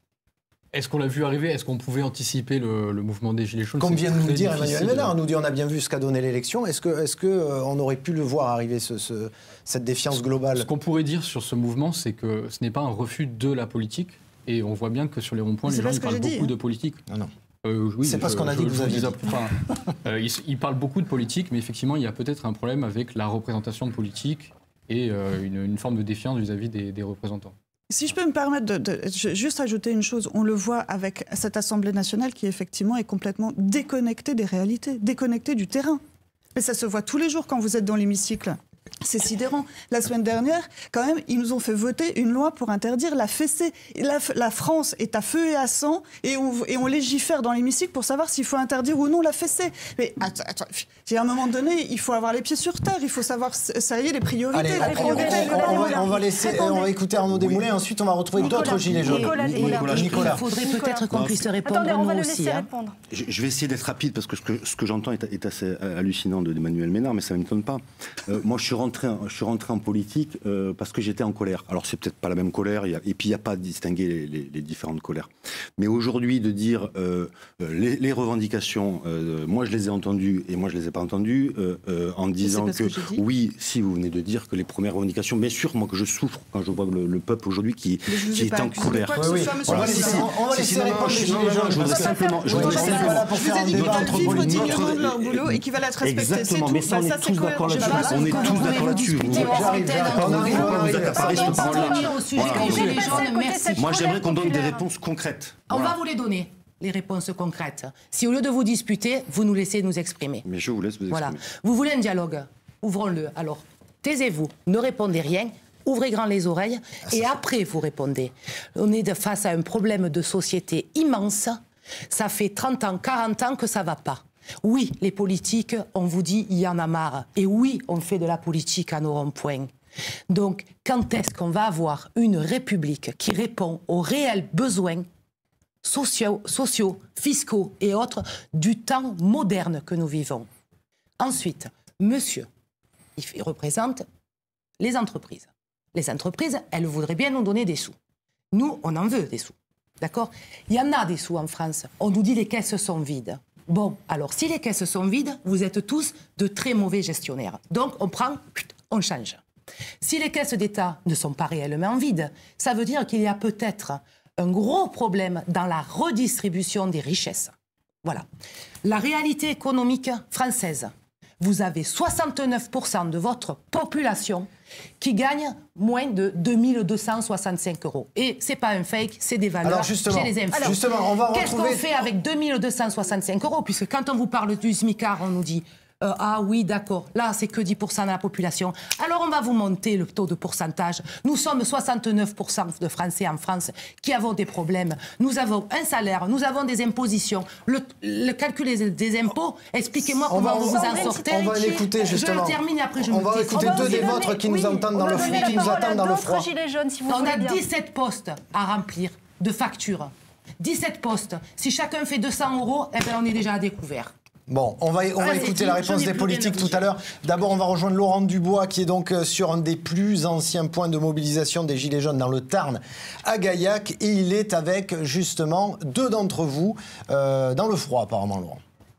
Est-ce qu'on l'a vu arriver? Est-ce qu'on pouvait anticiper le, le mouvement des Gilets jaunes? Comme C'est vient de nous très dire difficile. Emmanuel Ménard, nous dit on a bien vu ce qu'a donné l'élection. Est-ce que, est-ce que euh, on aurait pu le voir arriver, ce, ce- cette défiance globale? Ce qu'on pourrait dire sur ce mouvement, c'est que ce n'est pas un refus de la politique. Et on voit bien que sur les ronds-points, Mais les c'est pas gens ce ils que parlent j'ai dit, beaucoup hein. de politique. Non, non. Euh, oui, C'est pas ce je- qu'on a dit je- que vous je aviez dis- dit. enfin, euh, ils, ils parlent beaucoup de politique, mais effectivement, il y a peut-être un problème avec la représentation de politique et euh, une, une forme de défiance vis-à-vis des, des représentants. Si je peux me permettre de, de- je- juste ajouter une chose, on le voit avec cette Assemblée nationale qui effectivement est complètement déconnectée des réalités, déconnectée du terrain. Mais ça se voit tous les jours quand vous êtes dans l'hémicycle. C'est sidérant. La semaine dernière, quand même, ils nous ont fait voter une loi pour interdire la fessée. Et La, la France est à feu et à sang, et on, et on légifère dans l'hémicycle pour savoir s'il faut interdire ou non la fessée. Mais attends, attends, à un moment donné, il faut avoir les pieds sur terre, il faut savoir, ça y est, les priorités. Allez, la on, priorité, on- on va, on va laisser, Répondez. on va écouter Arnaud Desmoulins, ensuite on va retrouver Nicolas. d'autres gilets jaunes. Nicolas Desmoulins. Nicolas. Il faudrait peut-être qu'on Non, puisse c'est- répondre Attendez, on va nous le laisser aussi. hein. répondre. Je, je vais essayer d'être rapide parce que ce que, ce que j'entends est, est assez euh, hallucinant de- d'Emmanuel Ménard, mais ça ne m'étonne pas. Euh, moi, je suis rentré, en- je suis rentré en politique euh, parce que j'étais en colère. Alors, c'est peut-être pas la même colère, il y a- et puis il n'y a pas à distinguer les, les- les différentes colères. Mais aujourd'hui, de dire euh, euh, les, les revendications, euh, moi je les ai entendues et moi je les ai pas entendues, euh, euh, en disant pas ce que, que j'ai dit. oui, si vous venez de dire que les premières revendications, bien sûr, moi que je souffre quand je vois le, le peuple aujourd'hui qui, Mais je vous qui ai est pas en accusé de colère. quoi que ce Oui, oui. soit, monsieur On va le laisser- Président. on va Si, laisser si, non, non, répondre je- les non, gilets non, jaunes. je voudrais parce que- simplement- je Oui, voudrais on est pas simplement- là pour Je faire vous un ai dit débat qu'ils entre doivent vivre politiques. dignement de leur Notre- boulot et qui va être respecté. Exactement, C'est mais tout. ça, on Bah, est ça, c'est tous d'accord cohérent. là-dessus. Je On est sais pas. tous d'accord là-dessus. J'arrive, on arrive, on arrive. accaparer ce parole-là. Au sujet Voilà. des Gilets jaunes, merci. Moi, j'aimerais qu'on donne des réponses concrètes. On Voilà. va vous les donner, les réponses concrètes. Si au lieu de vous disputer, vous nous laissez nous exprimer. Mais je vous laisse vous Voilà. exprimer. Vous voulez un dialogue? Ouvrons-le. Alors, taisez-vous, ne répondez rien, ouvrez grand les oreilles et après vous répondez. On est de- face à un problème de société immense. Ça fait trente ans, quarante ans que ça va pas. Oui, les politiques, on vous dit, il y en a marre. Et oui, on fait de la politique à nos ronds-points. Donc, quand est-ce qu'on va avoir une république qui répond aux réels besoins sociaux, sociaux, fiscaux et autres du temps moderne que nous vivons? Ensuite, monsieur, il f- il représente les entreprises. Les entreprises, elles voudraient bien nous donner des sous. Nous, on en veut des sous. D'accord? Il y en a des sous en France. On nous dit les caisses sont vides. Bon, alors si les caisses sont vides, vous êtes tous de très mauvais gestionnaires. Donc on prend, put, on change. Si les caisses d'État ne sont pas réellement vides, ça veut dire qu'il y a peut-être un gros problème dans la redistribution des richesses. Voilà. La réalité économique française, vous avez soixante-neuf pour cent de votre population qui gagne moins de deux mille deux cent soixante-cinq euros. Et c'est pas un fake, c'est des valeurs. Alors, justement, J'ai les infos. alors, justement, on va Qu'est-ce retrouver- qu'on fait avec deux mille deux cent soixante-cinq euros? Puisque quand on vous parle du SMICAR, on nous dit euh, ah oui, d'accord, là c'est que dix pour cent de la population. Alors on va vous monter le taux de pourcentage. Nous sommes soixante-neuf pour cent de Français en France qui avons des problèmes. Nous avons un salaire, nous avons des impositions. Le, le calcul des, des impôts, expliquez-moi On comment va- vous vous en on- sortez. on va l'écouter, justement. Je termine et après je On me va tais. écouter deux des vôtres qui nous entendent dans le froid, qui nous attendent dans le froid. Gilets jaunes, si vous On voulez a bien. dix-sept postes à remplir de factures. dix-sept postes. Si chacun fait deux cents euros, eh ben on est déjà à découvert. Bon, on va, on va Ah, c'est écouter dit, la j'en réponse ai des plus politiques rien à tout à l'heure. D'abord, on va rejoindre Laurent Dubois, qui est donc euh, sur un des plus anciens points de mobilisation des Gilets jaunes dans le Tarn, à Gaillac. Et il est avec, justement, deux d'entre vous, euh, dans le froid, apparemment, Laurent.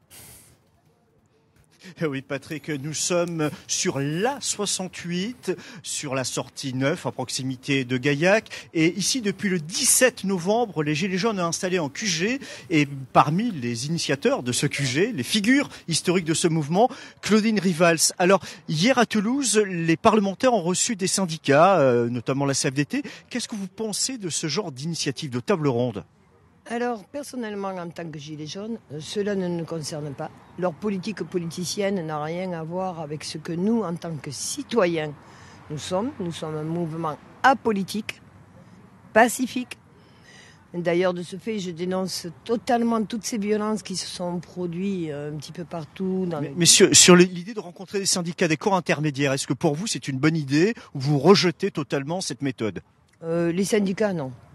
Oui, Patrick, nous sommes sur l'A soixante-huit, sur la sortie neuf, à proximité de Gaillac. Et ici, depuis le dix-sept novembre, les Gilets jaunes ont installé un Q G. Et parmi les initiateurs de ce Q G, les figures historiques de ce mouvement, Claudine Rivals. Alors, hier à Toulouse, les parlementaires ont reçu des syndicats, euh, notamment la C F D T. Qu'est-ce que vous pensez de ce genre d'initiative, de table ronde ? Alors, personnellement, en tant que gilet jaune, euh, cela ne nous concerne pas. Leur politique politicienne n'a rien à voir avec ce que nous, en tant que citoyens, nous sommes. Nous sommes un mouvement apolitique, pacifique. D'ailleurs, de ce fait, je dénonce totalement toutes ces violences qui se sont produites euh, un petit peu partout. Dans Mais, les... mais sur, sur l'idée de rencontrer des syndicats, des corps intermédiaires, est-ce que pour vous c'est une bonne idée ou vous rejetez totalement cette méthode ? Euh, les syndicats, non.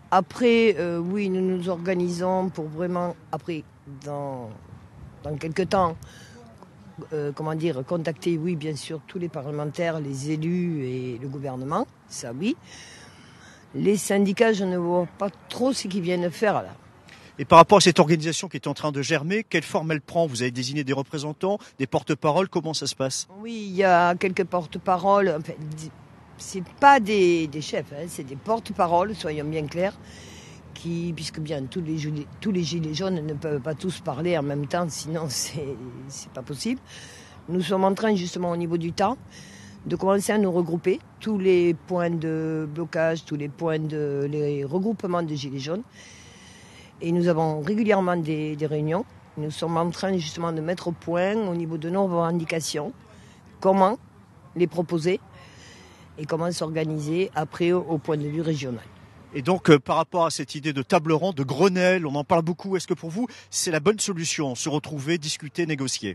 Après, euh, oui, nous nous organisons pour vraiment, après, dans, dans quelques temps, euh, comment dire, contacter, oui, bien sûr, tous les parlementaires, les élus et le gouvernement, ça oui. Les syndicats, je ne vois pas trop ce qu'ils viennent faire là. Et par rapport à cette organisation qui est en train de germer, quelle forme elle prend? Vous avez désigné des représentants, des porte-paroles, comment ça se passe? Oui, il y a quelques porte-paroles, enfin, c'est pas des, des chefs, hein, c'est des porte-paroles, soyons bien clairs, qui, puisque bien tous les, tous les gilets jaunes ne peuvent pas tous parler en même temps, sinon c'est c'est pas possible. Nous sommes en train justement au niveau du temps de commencer à nous regrouper, tous les points de blocage, tous les points de les regroupements de gilets jaunes. Et nous avons régulièrement des, des réunions. Nous sommes en train justement de mettre au point au niveau de nos revendications, comment les proposer et comment s'organiser après au, au point de vue régional. Et donc, euh, par rapport à cette idée de table ronde, de Grenelle, on en parle beaucoup. Est-ce que pour vous, c'est la bonne solution, se retrouver, discuter, négocier?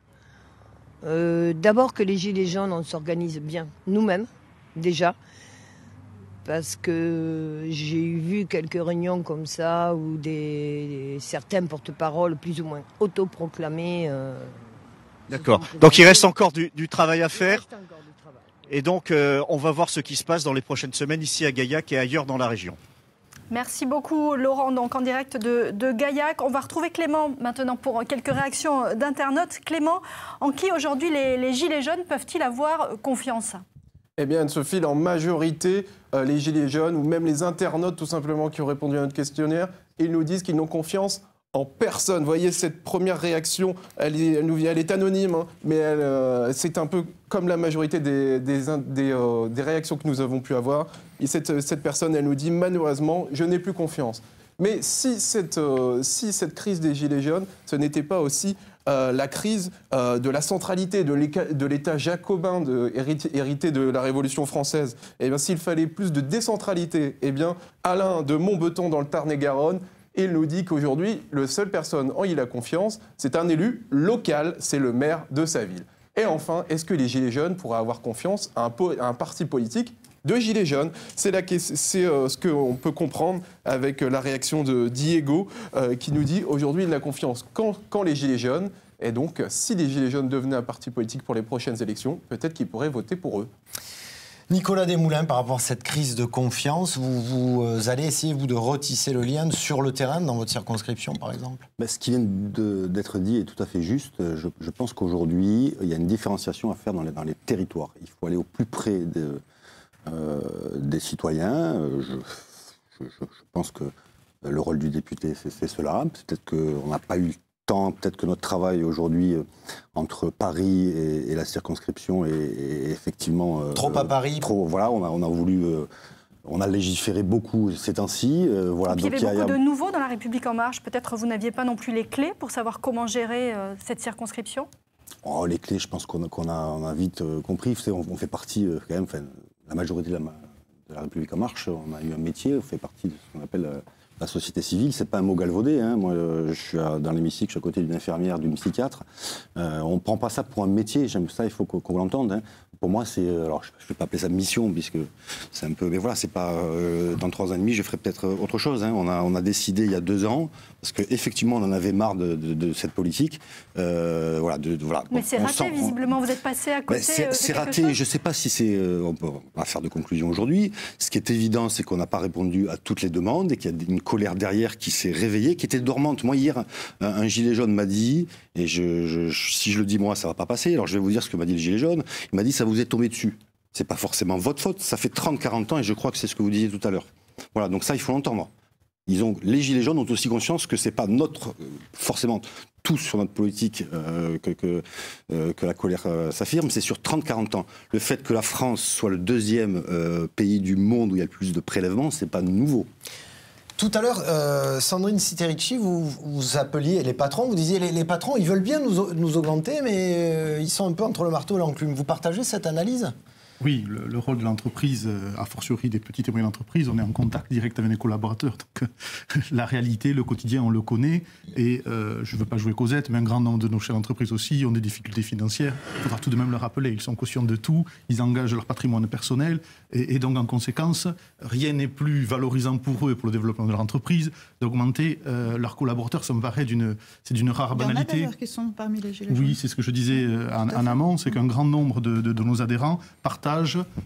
euh, D'abord que les Gilets jaunes, on s'organise bien, nous-mêmes, déjà. Parce que j'ai vu quelques réunions comme ça où des, des certains porte-paroles plus ou moins autoproclamés. Euh, D'accord. Donc il reste encore du, du travail à faire. Et donc euh, on va voir ce qui se passe dans les prochaines semaines ici à Gaillac et ailleurs dans la région. Merci beaucoup Laurent, donc en direct de, de Gaillac. On va retrouver Clément maintenant pour quelques réactions d'internautes. Clément, en qui aujourd'hui les, les Gilets jaunes peuvent-ils avoir confiance ? Eh bien, Anne-Sophie, en majorité, euh, les Gilets jaunes ou même les internautes tout simplement qui ont répondu à notre questionnaire, ils nous disent qu'ils n'ont confiance en personne. Vous voyez, cette première réaction, elle est, elle nous vient, elle est anonyme, hein, mais elle, euh, c'est un peu comme la majorité des, des, des, euh, des réactions que nous avons pu avoir. Et cette, cette personne, elle nous dit, malheureusement, je n'ai plus confiance. Mais si cette, euh, si cette crise des Gilets jaunes, ce n'était pas aussi euh, la crise euh, de la centralité de l'État jacobin de, hérité, hérité de la Révolution française, eh bien, s'il fallait plus de décentralité, eh bien, Alain de Montbeton dans le Tarn-et-Garonne, il nous dit qu'aujourd'hui, la seule personne en qui il a confiance, c'est un élu local, c'est le maire de sa ville. Et enfin, est-ce que les Gilets jaunes pourraient avoir confiance à un, à un parti politique de Gilets jaunes? C'est euh, ce qu'on peut comprendre avec la réaction de Diego euh, qui nous dit aujourd'hui il n'a confiance qu'en quand les Gilets jaunes. Et donc, si les Gilets jaunes devenaient un parti politique pour les prochaines élections, peut-être qu'ils pourraient voter pour eux. Nicolas Desmoulins, par rapport à cette crise de confiance, vous, vous allez essayer, vous, de retisser le lien sur le terrain, dans votre circonscription, par exemple? Ben, ce qui vient d'être dit est tout à fait juste. Je, je pense qu'aujourd'hui, il y a une différenciation à faire dans les, dans les territoires. Il faut aller au plus près de, euh, des citoyens. Je, je, je pense que le rôle du député, c'est cela. Peut-être qu'on n'a pas eu le temps, peut-être que notre travail aujourd'hui euh, entre Paris et, et la circonscription est, est effectivement... Euh, trop à Paris. Trop, voilà, on a, on a voulu... Euh, on a légiféré beaucoup ces temps-ci. Euh, voilà, il y avait donc, beaucoup il y a... de nouveaux dans La République En Marche. Peut-être vous n'aviez pas non plus les clés pour savoir comment gérer euh, cette circonscription? Oh, les clés, je pense qu'on a, qu'on a, on a vite euh, compris. Vous savez, on, on fait partie, euh, quand même, enfin, la majorité de la, de la République En Marche, on a eu un métier, on fait partie de ce qu'on appelle... Euh, la société civile, c'est pas un mot galvaudé. Hein. Moi, je suis dans l'hémicycle, je suis à côté d'une infirmière, d'une psychiatre. Euh, on ne prend pas ça pour un métier. J'aime ça, il faut qu'on qu'on l'entende. Hein. Pour moi, c'est, alors je ne vais pas appeler ça mission, puisque c'est un peu, mais voilà, c'est pas euh, dans trois ans et demi, je ferai peut-être autre chose. Hein. On a, on a décidé il y a deux ans, parce qu'effectivement, on en avait marre de, de, de cette politique. Euh, voilà, de, de, voilà. Mais c'est raté, sent, visiblement, on... vous êtes passé à côté. Ben c'est raté. Chose. Je ne sais pas si c'est, euh, on peut pas faire de conclusion aujourd'hui. Ce qui est évident, c'est qu'on n'a pas répondu à toutes les demandes et qu'il y a une colère derrière qui s'est réveillée, qui était dormante. Moi, hier, un, un gilet jaune m'a dit, et je, je, si je le dis moi, ça va pas passer. Alors je vais vous dire ce que m'a dit le gilet jaune. Il m'a dit, ça vous est tombé dessus. C'est pas forcément votre faute. Ça fait trente quarante ans et je crois que c'est ce que vous disiez tout à l'heure. Voilà, donc ça, il faut l'entendre. Ils ont, les gilets jaunes ont aussi conscience que c'est pas notre, forcément, tous sur notre politique euh, que, que, euh, que la colère euh, s'affirme. C'est sur trente quarante ans. Le fait que la France soit le deuxième euh, pays du monde où il y a le plus de prélèvements, c'est pas nouveau. Tout à l'heure, euh, Sandrine Citericci, vous, vous appeliez les patrons, vous disiez les, les patrons, ils veulent bien nous, nous augmenter, mais euh, ils sont un peu entre le marteau et l'enclume. Vous partagez cette analyse ? Oui, le, le rôle de l'entreprise, a fortiori des petites et moyennes entreprises, on est en contact direct avec les collaborateurs. Donc la réalité, le quotidien, on le connaît. Et euh, je ne veux pas jouer Cosette, mais un grand nombre de nos chefs d'entreprise aussi ont des difficultés financières. Il faudra tout de même le rappeler. Ils sont conscients de tout, ils engagent leur patrimoine personnel. Et, et donc en conséquence, rien n'est plus valorisant pour eux et pour le développement de leur entreprise d'augmenter euh, leurs collaborateurs. Ça me paraît d'une, c'est d'une rare banalité. Il y en a d'ailleurs qui sont parmi les gilets jaunes. Oui, c'est ce que je disais en, en amont, c'est qu'un grand nombre de, de, de nos adhérents partagent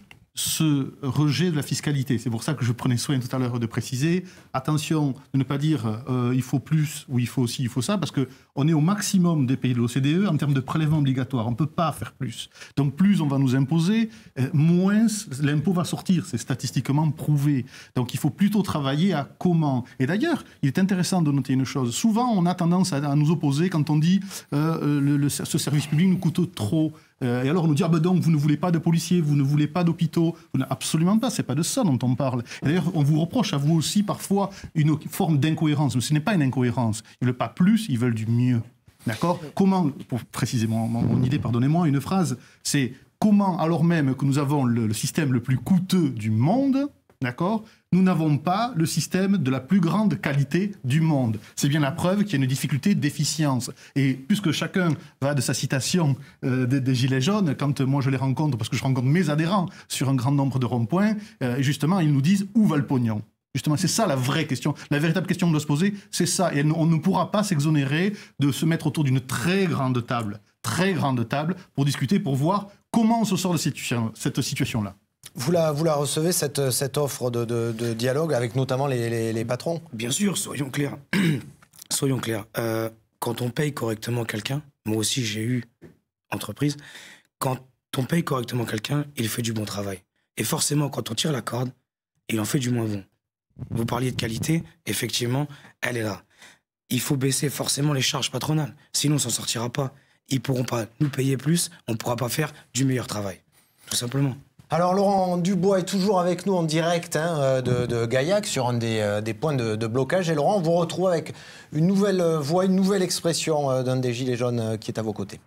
ce rejet de la fiscalité. C'est pour ça que je prenais soin tout à l'heure de préciser, attention de ne pas dire euh, il faut plus ou il faut ci, il faut ça, parce qu'on est au maximum des pays de l'O C D E en termes de prélèvement obligatoire. On ne peut pas faire plus. Donc plus on va nous imposer, euh, moins l'impôt va sortir. C'est statistiquement prouvé. Donc il faut plutôt travailler à comment. Et d'ailleurs, il est intéressant de noter une chose. Souvent, on a tendance à, à nous opposer quand on dit euh, le, le, ce service public nous coûte trop. Euh, et alors on nous dit, ah ben donc vous ne voulez pas de policiers, vous ne voulez pas d'hôpitaux. Absolument pas, c'est pas de ça dont on parle. Et d'ailleurs, on vous reproche à vous aussi parfois une forme d'incohérence. Mais ce n'est pas une incohérence. Ils ne veulent pas plus, ils veulent du mieux. D'accord ? Comment, pour préciser mon, mon, mon idée, pardonnez-moi, une phrase, c'est comment, alors même que nous avons le, le système le plus coûteux du monde, d'accord, nous n'avons pas le système de la plus grande qualité du monde. C'est bien la preuve qu'il y a une difficulté d'efficience. Et puisque chacun va de sa citation euh, des, des Gilets jaunes, quand moi je les rencontre, parce que je rencontre mes adhérents sur un grand nombre de ronds-points, euh, justement, ils nous disent où va le pognon ? Justement, c'est ça la vraie question. La véritable question qu'on doit se poser, c'est ça. Et on ne pourra pas s'exonérer de se mettre autour d'une très grande table, très grande table, pour discuter, pour voir comment on se sort de cette, cette situation-là. Vous la, vous la recevez, cette, cette offre de, de, de dialogue avec notamment les, les, les patrons ? Bien sûr, soyons clairs. soyons clairs. Euh, quand on paye correctement quelqu'un, moi aussi j'ai eu entreprise, quand on paye correctement quelqu'un, il fait du bon travail. Et forcément, quand on tire la corde, il en fait du moins bon. Vous parliez de qualité, effectivement, elle est là. Il faut baisser forcément les charges patronales, sinon on ne s'en sortira pas. Ils ne pourront pas nous payer plus, on ne pourra pas faire du meilleur travail, tout simplement. Alors Laurent Dubois est toujours avec nous en direct hein, de, de Gaillac sur un des, euh, des points de, de blocage. Et Laurent, on vous retrouve avec une nouvelle voix, une nouvelle expression euh, d'un des Gilets jaunes euh, qui est à vos côtés.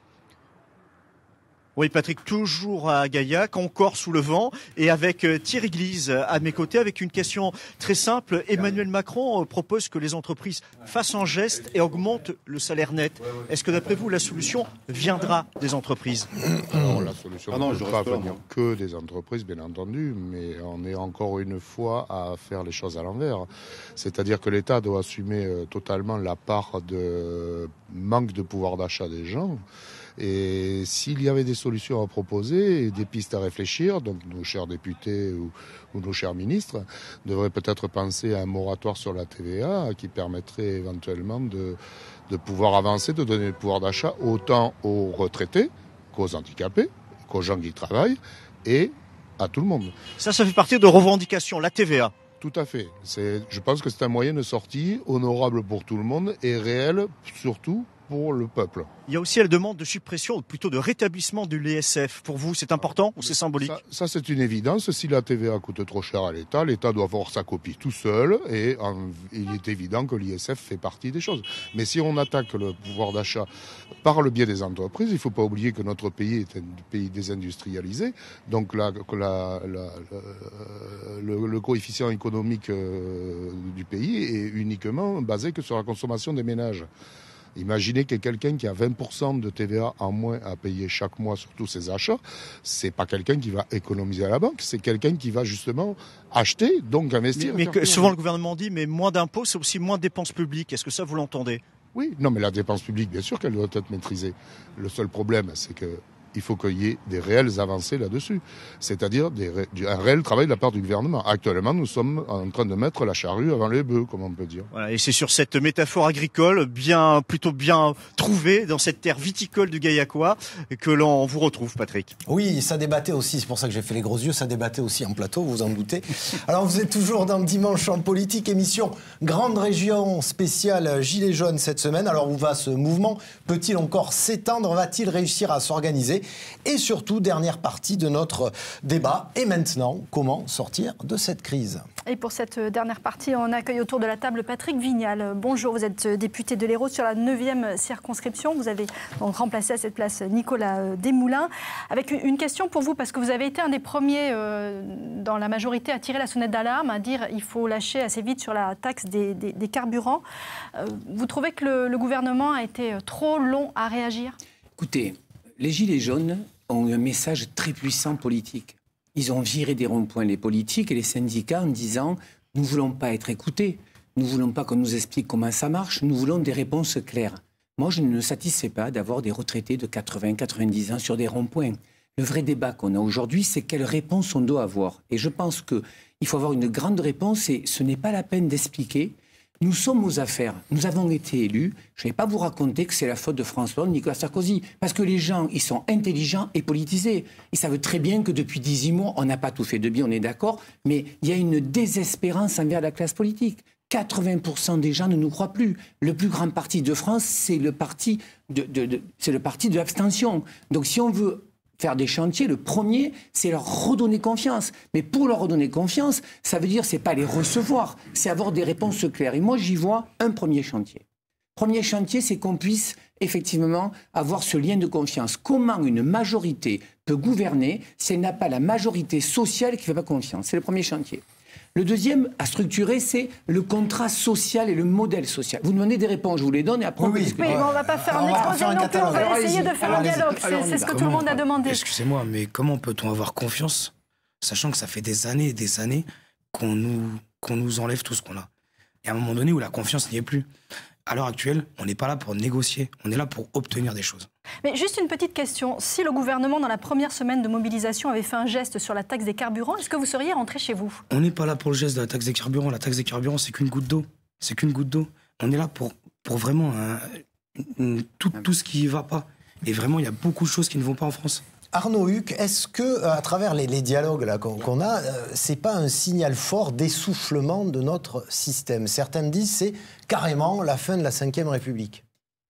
Oui, Patrick, toujours à Gaillac, encore sous le vent, et avec Thierry Glise à mes côtés, avec une question très simple. Emmanuel Macron propose que les entreprises fassent un geste et augmentent le salaire net. Est-ce que d'après vous, la solution viendra des entreprises ? Alors, la solution ah non, ne peut pas venir que des entreprises, bien entendu, mais on est encore une fois à faire les choses à l'envers. C'est-à-dire que l'État doit assumer totalement la part de manque de pouvoir d'achat des gens. Et s'il y avait des solutions à proposer et des pistes à réfléchir, donc nos chers députés ou, ou nos chers ministres devraient peut-être penser à un moratoire sur la T V A qui permettrait éventuellement de, de pouvoir avancer, de donner le pouvoir d'achat autant aux retraités qu'aux handicapés, qu'aux gens qui travaillent et à tout le monde. Ça, ça fait partie de revendications, la T V A. Tout à fait. C'est, je pense que c'est un moyen de sortie honorable pour tout le monde et réel surtout pour le peuple. Il y a aussi la demande de suppression, ou plutôt de rétablissement de l'I S F. Pour vous, c'est important ou c'est symbolique ? Ça, ça, c'est une évidence. Si la T V A coûte trop cher à l'État, l'État doit avoir sa copie tout seul et en, il est évident que l'I S F fait partie des choses. Mais si on attaque le pouvoir d'achat par le biais des entreprises, il ne faut pas oublier que notre pays est un pays désindustrialisé. Donc la, la, la, la, le, le coefficient économique du pays est uniquement basé que sur la consommation des ménages. Imaginez que quelqu'un qui a vingt pour cent de T V A en moins à payer chaque mois sur tous ses achats, c'est pas quelqu'un qui va économiser à la banque, c'est quelqu'un qui va justement acheter, donc investir. Mais, mais que souvent le gouvernement dit, mais moins d'impôts, c'est aussi moins de dépenses publiques. Est-ce que ça, vous l'entendez ? Oui, non, mais la dépense publique, bien sûr qu'elle doit être maîtrisée. Le seul problème, c'est que il faut qu'il y ait des réelles avancées là-dessus, c'est-à-dire des, un réel travail de la part du gouvernement. Actuellement, nous sommes en train de mettre la charrue avant les bœufs, comme on peut dire. Voilà, et c'est sur cette métaphore agricole, bien, plutôt bien trouvée, dans cette terre viticole du Gaillacois, que l'on vous retrouve, Patrick. Oui, ça débattait aussi, c'est pour ça que j'ai fait les gros yeux, ça débattait aussi en plateau, vous en doutez. Alors vous êtes toujours dans Dimanche en politique, émission Grande Région spéciale Gilets jaunes cette semaine. Alors où va ce mouvement ? Peut-il encore s'étendre ? Va-t-il réussir à s'organiser ? parler. Et surtout, dernière partie de notre débat. Et maintenant, comment sortir de cette crise ? Et pour cette dernière partie, on accueille autour de la table Patrick Vignal. Bonjour, vous êtes député de l'Hérault sur la neuvième circonscription. Vous avez donc remplacé à cette place Nicolas Desmoulins. Avec une question pour vous, parce que vous avez été un des premiers euh, dans la majorité à tirer la sonnette d'alarme, à dire qu'il faut lâcher assez vite sur la taxe des, des, des carburants. Euh, vous trouvez que le, le gouvernement a été trop long à réagir ? Écoutez, les Gilets jaunes ont eu un message très puissant politique. Ils ont viré des ronds-points les politiques et les syndicats en disant « nous ne voulons pas être écoutés, nous ne voulons pas qu'on nous explique comment ça marche, nous voulons des réponses claires ». Moi, je ne me satisfais pas d'avoir des retraités de quatre-vingts à quatre-vingt-dix ans sur des ronds-points. Le vrai débat qu'on a aujourd'hui, c'est quelle réponse on doit avoir. Et je pense qu'il faut avoir une grande réponse et ce n'est pas la peine d'expliquer. Nous sommes aux affaires, nous avons été élus. Je ne vais pas vous raconter que c'est la faute de François Hollande, Nicolas Sarkozy. Parce que les gens, ils sont intelligents et politisés. Ils savent très bien que depuis dix-huit mois, on n'a pas tout fait de bien, on est d'accord. Mais il y a une désespérance envers la classe politique. quatre-vingts pour cent des gens ne nous croient plus. Le plus grand parti de France, c'est le parti de, de, de, c'est le parti de l'abstention. Donc si on veut faire des chantiers, le premier, c'est leur redonner confiance. Mais pour leur redonner confiance, ça veut dire, c'est pas les recevoir, c'est avoir des réponses claires. Et moi, j'y vois un premier chantier. Premier chantier, c'est qu'on puisse effectivement avoir ce lien de confiance. Comment une majorité peut gouverner si elle n'a pas la majorité sociale qui ne fait pas confiance ? C'est le premier chantier. Le deuxième à structurer, c'est le contrat social et le modèle social. Vous demandez des réponses, je vous les donne et après on oui, discute. Oui, mais on ne va pas faire un exposé non plus, on va essayer de faire un dialogue. C'est ce que tout le monde a demandé. Excusez-moi, mais comment peut-on avoir confiance, sachant que ça fait des années et des années qu'on nous, qu'on nous enlève tout ce qu'on a ? Et à un moment donné où la confiance n'y est plus. À l'heure actuelle, on n'est pas là pour négocier, on est là pour obtenir des choses. Mais juste une petite question. Si le gouvernement, dans la première semaine de mobilisation, avait fait un geste sur la taxe des carburants, est-ce que vous seriez rentré chez vous ? On n'est pas là pour le geste de la taxe des carburants. La taxe des carburants, c'est qu'une goutte d'eau. C'est qu'une goutte d'eau. On est là pour, pour vraiment hein, tout, tout ce qui ne va pas. Et vraiment, il y a beaucoup de choses qui ne vont pas en France. Arnaud Huck, est-ce que, à travers les, les dialogues là, qu'on, qu'on a, euh, c'est pas un signal fort d'essoufflement de notre système ? Certains disent c'est carrément la fin de la cinquième République.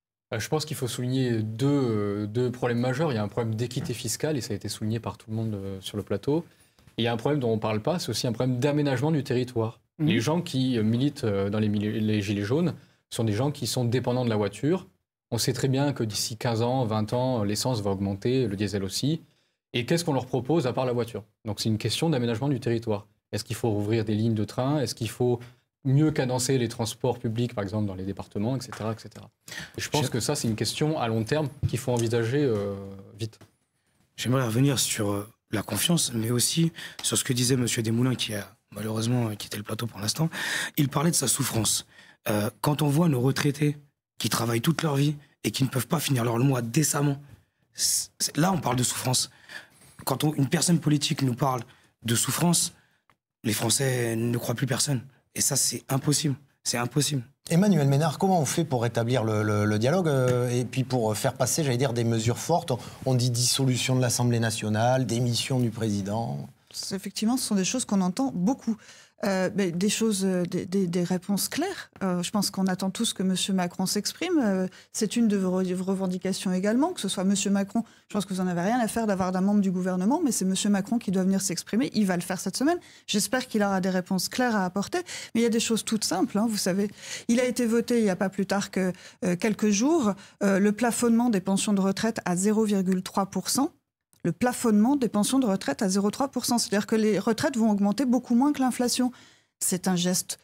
Je pense qu'il faut souligner deux, deux problèmes majeurs. Il y a un problème d'équité fiscale, et ça a été souligné par tout le monde sur le plateau. Et il y a un problème dont on ne parle pas, c'est aussi un problème d'aménagement du territoire. Mmh. Les gens qui militent dans les, les Gilets jaunes sont des gens qui sont dépendants de la voiture. On sait très bien que d'ici quinze ans, vingt ans, l'essence va augmenter, le diesel aussi. Et qu'est-ce qu'on leur propose à part la voiture ? Donc c'est une question d'aménagement du territoire. Est-ce qu'il faut rouvrir des lignes de train ? Est-ce qu'il faut mieux cadencer les transports publics, par exemple, dans les départements, et cetera, et cetera. Et je pense je... que ça, c'est une question à long terme qu'il faut envisager euh, vite. J'aimerais revenir sur euh, la confiance, mais aussi sur ce que disait M. Desmoulins, qui a malheureusement quitté le plateau pour l'instant. Il parlait de sa souffrance. Euh, quand on voit nos retraités qui travaillent toute leur vie et qui ne peuvent pas finir leur mois décemment, c'est... là, on parle de souffrance. Quand on... une personne politique nous parle de souffrance, les Français ne croient plus personne. Et ça, c'est impossible. C'est impossible. Emmanuel Ménard, comment on fait pour rétablir le, le, le dialogue euh, et puis pour faire passer, j'allais dire, des mesures fortes ? On, on dit dissolution de l'Assemblée nationale, démission du président. Effectivement, ce sont des choses qu'on entend beaucoup. Euh, mais des choses, euh, des, des, des réponses claires. Euh, je pense qu'on attend tous que M. Macron s'exprime. Euh, c'est une de vos revendications également, que ce soit M. Macron. Je pense que vous n'en avez rien à faire d'avoir d'un membre du gouvernement, mais c'est M. Macron qui doit venir s'exprimer. Il va le faire cette semaine. J'espère qu'il aura des réponses claires à apporter. Mais il y a des choses toutes simples, hein, vous savez. Il a été voté il n'y a pas plus tard que euh, quelques jours, euh, le plafonnement des pensions de retraite à zéro virgule trois pour cent. Le plafonnement des pensions de retraite à zéro virgule trois pour cent. C'est-à-dire que les retraites vont augmenter beaucoup moins que l'inflation. C'est un geste...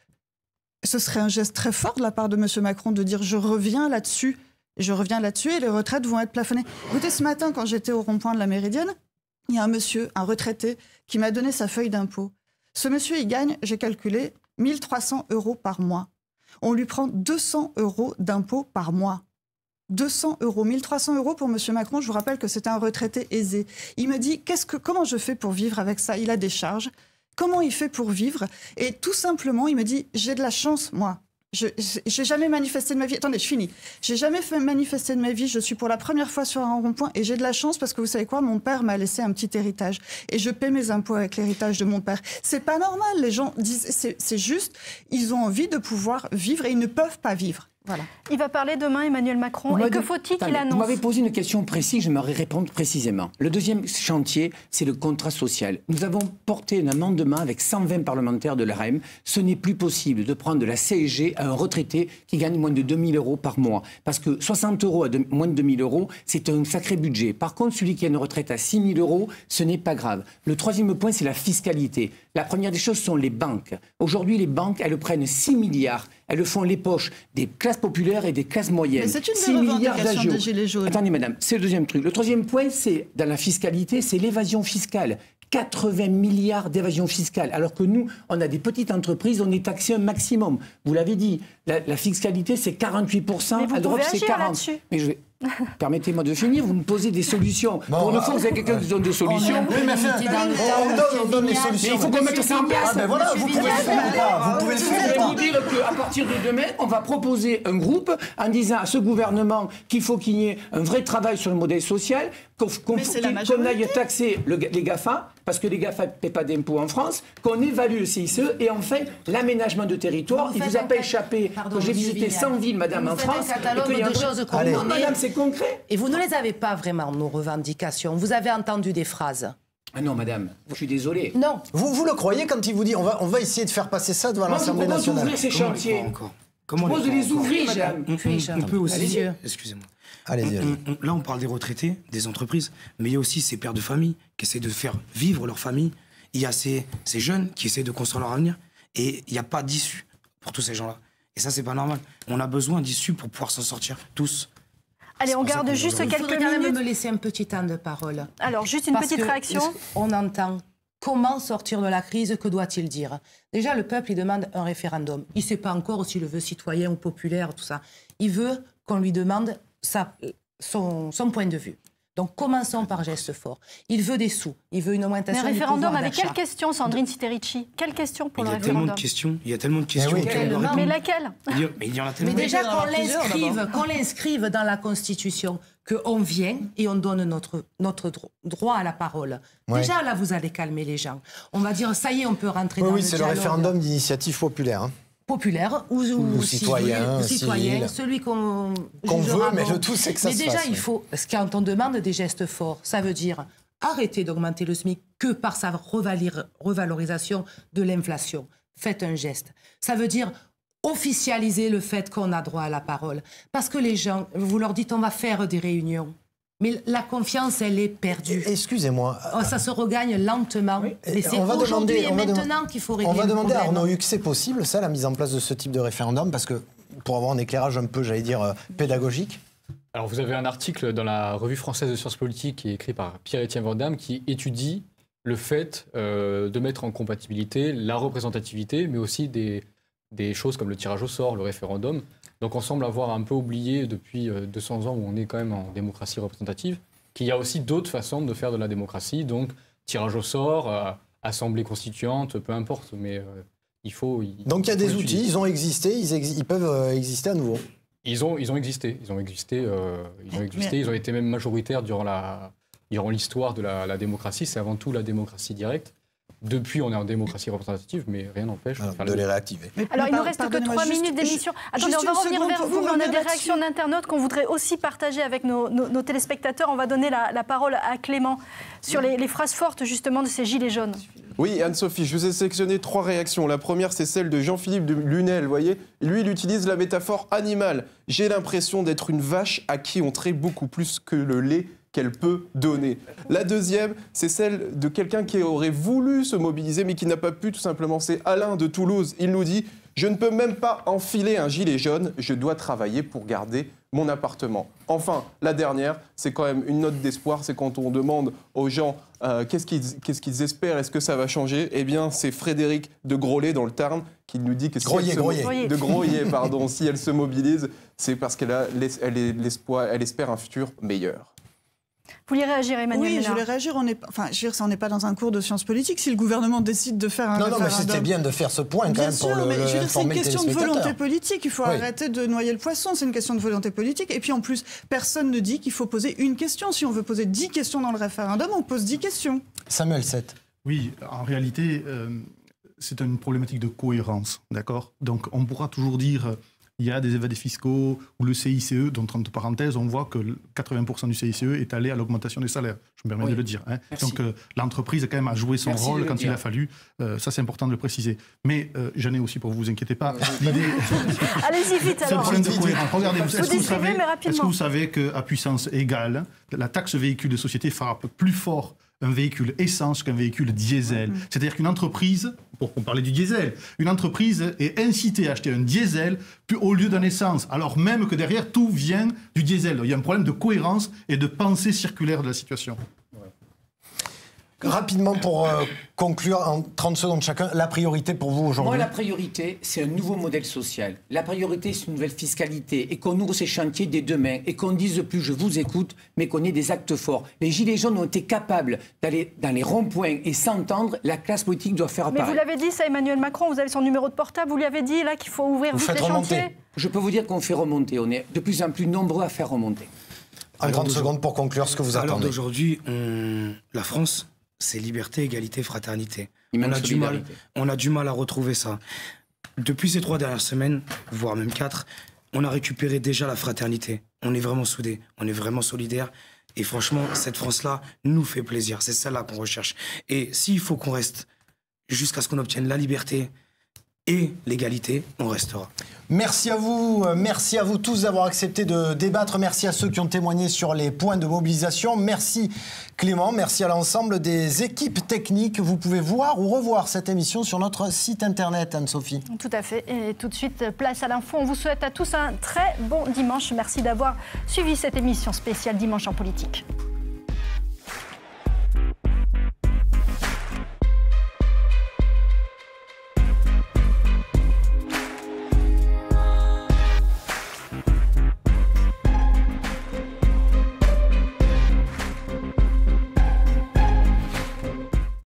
Ce serait un geste très fort de la part de M. Macron de dire « je reviens là-dessus, je reviens là-dessus et les retraites vont être plafonnées ». Écoutez, ce matin, quand j'étais au rond-point de la Méridienne, il y a un monsieur, un retraité, qui m'a donné sa feuille d'impôt. Ce monsieur, il gagne, j'ai calculé, mille trois cents euros par mois. On lui prend deux cents euros d'impôt par mois. deux cents euros, mille trois cents euros pour M. Macron. Je vous rappelle que c'était un retraité aisé. Il me dit, qu'est-ce que, comment je fais pour vivre avec ça ? Il a des charges. Comment il fait pour vivre ? Et tout simplement, il me dit, j'ai de la chance, moi. Je n'ai jamais manifesté de ma vie. Attendez, je finis. J'ai jamais fait manifester de ma vie. Je suis pour la première fois sur un rond-point et j'ai de la chance parce que vous savez quoi ? Mon père m'a laissé un petit héritage et je paie mes impôts avec l'héritage de mon père. C'est pas normal. Les gens disent, c'est juste, ils ont envie de pouvoir vivre et ils ne peuvent pas vivre. Voilà. Il va parler demain, Emmanuel Macron. Et que faut-il qu'il annonce? Vous m'avez posé une question précise, je m'aurais répondre précisément. Le deuxième chantier, c'est le contrat social. Nous avons porté un amendement avec cent vingt parlementaires de l'A R E M. Ce n'est plus possible de prendre de la C S G à un retraité qui gagne moins de deux mille euros par mois. Parce que soixante euros à de, moins de deux mille euros, c'est un sacré budget. Par contre, celui qui a une retraite à six mille euros, ce n'est pas grave. Le troisième point, c'est la fiscalité. La première des choses sont les banques. Aujourd'hui, les banques, elles prennent six milliards. Elles font les poches des classes populaires et des classes moyennes. Mais c'est une des revendications des Gilets jaunes. Attendez, madame, c'est le deuxième truc. Le troisième point, c'est, dans la fiscalité, c'est l'évasion fiscale. quatre-vingts milliards d'évasion fiscale. Alors que nous, on a des petites entreprises, on est taxé un maximum. Vous l'avez dit, la, la fiscalité, c'est quarante-huit pour cent. Mais vous à l'Europe, c'est pouvez quarante pour cent. Mais je vais... Permettez-moi de finir, vous me posez des solutions. Bon, Pour une ah, fois, vous avez quelqu'un qui donne des solutions. Oui, mais enfin, on, donne, on donne les solutions. Mais il faut qu'on mette ça en place. Ah ben voilà, vous pouvez le faire ou pas. Vous pouvez le faire ou Je pas. vais vous dire qu'à partir de demain, on va proposer un groupe en disant à ce gouvernement qu'il faut qu'il y ait un vrai travail sur le modèle social, qu'on qu'on qu'on aille taxer le, les GAFA, parce que les GAFA ne paient pas d'impôts en France, qu'on évalue le C I C E et enfin l'aménagement de territoire. Vous Il faites vous a pas un- échappé Pardon, que j'ai monsieur visité Vignal. cent villes, madame, Vous en faites un France. catalogue et qu'il y a de un- choses qu'on Allez. connaît. Madame, c'est concret. Et vous ne les avez pas vraiment, nos revendications. Vous avez entendu des phrases. Ah non, madame, je suis désolé. Non. Vous, vous le croyez quand il vous dit on va, on va essayer de faire passer ça devant Moi, je l'Assemblée propose nationale? d'ouvrir ces chantiers. Comment Je propose de les les ouvrir, madame. On, on- on peut aussi, Allez-y. excusez-moi. Allez-y, On- allez-y. on- on- là, on parle des retraités, des entreprises, mais il y a aussi ces pères de famille qui essaient de faire vivre leur famille. Il y a ces, ces jeunes qui essaient de construire leur avenir et il n'y a pas d'issue pour tous ces gens-là. Et ça, c'est pas normal. On a besoin d'issue pour pouvoir s'en sortir tous. Allez, on C'est pour ça garde qu'on juste doit- Il quelques faudrait quand même minutes. me laisser un petit temps de parole. Alors, juste une Parce petite que réaction. On entend comment sortir de la crise, que doit-il dire? Déjà, le peuple, il demande un référendum. Il ne sait pas encore s'il le veut citoyen ou populaire, tout ça. Il veut qu'on lui demande sa, son, son point de vue. Donc, commençons par geste fort. Il veut des sous, il veut une Mais augmentation un du référendum pouvoir avec d'achat. quelle question, Sandrine Citericci? Quelle question pour Il le y a tellement référendum? de questions. Il y a tellement de questions. oui, auxquelles on quelle doit demande répondre. Mais laquelle? Il y a- Mais il y en a Mais tellement. déjà Il y en a qu'on plusieurs, l'inscrive, d'abord. qu'on l'inscrive dans la Constitution, qu'on vient et on donne notre, notre dro- droit à la parole. Ouais. Déjà, là, vous allez calmer les gens. On va dire, ça y est, on peut rentrer Oui, dans oui, le c'est le dialogue référendum d'initiative populaire. hein. populaire ou, Ou citoyen, civil, citoyen, civil. celui qu'on Qu'on jugera veut, mais bon. le tout, c'est que ça Mais se déjà, fasse, il oui. faut, parce que quand on demande des gestes forts, ça veut dire arrêter d'augmenter le SMIC que par sa revalir- revalorisation de l'inflation. Faites un geste. Ça veut dire officialiser le fait qu'on a droit à la parole. Parce que les gens, vous leur dites on va faire des réunions. Mais la confiance, elle est perdue. Excusez-moi. Oh, ça se regagne lentement. Mais c'est On va aujourd'hui demander- et on va maintenant dem- qu'il faut régler On va le demander à problème. Arnaud Huck, c'est possible, ça, la mise en place de ce type de référendum, parce que pour avoir un éclairage un peu, j'allais dire, euh, pédagogique. Alors, vous avez un article dans la Revue française de sciences politiques qui est écrit par Pierre-Étienne Vandamme qui étudie le fait euh, de mettre en compatibilité la représentativité, mais aussi des, des choses comme le tirage au sort, le référendum. Donc, on semble avoir un peu oublié depuis euh, deux cents ans où on est quand même en démocratie représentative, qu'il y a aussi d'autres façons de faire de la démocratie, donc tirage au sort, euh, assemblée constituante, peu importe, mais euh, il faut... Il, Donc il y a faut des l'utiliser. outils, ils ont existé, ils, exi- ils peuvent euh, exister à nouveau. Ils ont, ils ont existé, ils ont existé, euh, ils ont existé, Mais- ils ont été même majoritaires durant la, durant l'histoire de la, la démocratie. C'est avant tout la démocratie directe. Depuis, on est en démocratie représentative, mais rien n'empêche de faire de la- les réactiver. Mais Alors, il par- nous reste que pardonnez-moi, trois juste- minutes d'émission. ju- Attendez, juste on va une revenir seconde vers pour- vous, pour mais on a revenir des là-dessus. réactions d'internautes qu'on voudrait aussi partager avec nos, nos- nos téléspectateurs. On va donner la, la parole à Clément sur les, les phrases fortes, justement, de ces gilets jaunes. Oui, Anne-Sophie, je vous ai sélectionné trois réactions. La première, c'est celle de Jean-Philippe de Lunel, vous voyez. Lui, il utilise la métaphore animale. J'ai l'impression d'être une vache à qui on traite beaucoup plus que le lait qu'elle peut donner. La deuxième, c'est celle de quelqu'un qui aurait voulu se mobiliser, mais qui n'a pas pu, tout simplement. C'est Alain de Toulouse. Il nous dit « Je ne peux même pas enfiler un gilet jaune, je dois travailler pour garder mon appartement. » Enfin, la dernière, c'est quand même une note d'espoir, c'est quand on demande aux gens euh, qu'est-ce qu'ils qu'est-ce qu'ils espèrent, est-ce que ça va changer. Eh bien, c'est Frédéric de Groslay dans le Tarn qui nous dit que si Groyer, elle se mo- Groyer. de Groyer, pardon, si elle se mobilise, c'est parce qu'elle a l'es- elle est l'espoir, elle espère un futur meilleur. Vous voulez réagir, Emmanuel Oui, je Ménard? voulais réagir. On est, pas- enfin, je veux dire, ça, on n'est pas dans un cours de sciences politiques. Si le gouvernement décide de faire un Non, non, mais référendum- c'était bien de faire ce point quand Bien même pour sûr, le, mais je veux dire, c'est une informer le question de téléspectateur. volonté politique. Il faut Oui. arrêter de noyer le poisson. C'est une question de volonté politique. Et puis en plus, personne ne dit qu'il faut poser une question. Si on veut poser dix questions dans le référendum, on pose dix questions. Samuel sept. Oui, en réalité, euh, c'est une problématique de cohérence, d'accord? Donc on pourra toujours dire il y a des évadés fiscaux ou le C I C E, dont, entre parenthèses, on voit que quatre-vingts pour cent du C I C E est allé à l'augmentation des salaires. Je me permets oui. de le dire. Hein. Donc euh, l'entreprise a quand même à jouer son Merci rôle quand dire. il a fallu. Euh, ça, c'est important de le préciser. Mais euh, j'en ai aussi pour vous, vous inquiétez pas. Allez-y vite alors. C'est un problème de cohérence. Regardez, est-ce que, vous savez, est-ce que vous savez qu'à puissance égale, la taxe véhicule de société frappe plus fort un véhicule essence qu'un véhicule diesel. Mmh. C'est-à-dire qu'une entreprise, pour on parlait du diesel, une entreprise est incitée à acheter un diesel au lieu d'un essence, alors même que derrière tout vient du diesel. Il y a un problème de cohérence et de pensée circulaire de la situation. Rapidement, pour euh, conclure, en trente secondes chacun, la priorité pour vous aujourd'hui? Moi, la priorité, c'est un nouveau modèle social. La priorité, c'est une nouvelle fiscalité et qu'on ouvre ces chantiers dès demain et qu'on dise plus « je vous écoute », mais qu'on ait des actes forts. Les Gilets jaunes ont été capables d'aller dans les ronds-points et s'entendre. La classe politique doit faire pareil. Mais vous l'avez dit, ça, Emmanuel Macron, vous avez son numéro de portable, vous lui avez dit là qu'il faut ouvrir vite les chantiers. Je peux vous dire qu'on fait remonter. On est de plus en plus nombreux à faire remonter. En trente secondes pour conclure ce que vous attendez. Alors d'aujourd'hui, on... la France... c'est liberté, égalité, fraternité. On a, du mal, on a du mal à retrouver ça. Depuis ces trois dernières semaines, voire même quatre, on a récupéré déjà la fraternité. On est vraiment soudés, on est vraiment solidaires. Et franchement, cette France-là nous fait plaisir. C'est celle-là qu'on recherche. Et s'il faut qu'on reste jusqu'à ce qu'on obtienne la liberté et l'égalité, on restera. Merci à vous, merci à vous tous d'avoir accepté de débattre. Merci à ceux qui ont témoigné sur les points de mobilisation. Merci Clément, merci à l'ensemble des équipes techniques. Vous pouvez voir ou revoir cette émission sur notre site internet, Anne-Sophie. Tout à fait. Et tout de suite, place à l'info. On vous souhaite à tous un très bon dimanche. Merci d'avoir suivi cette émission spéciale Dimanche en politique.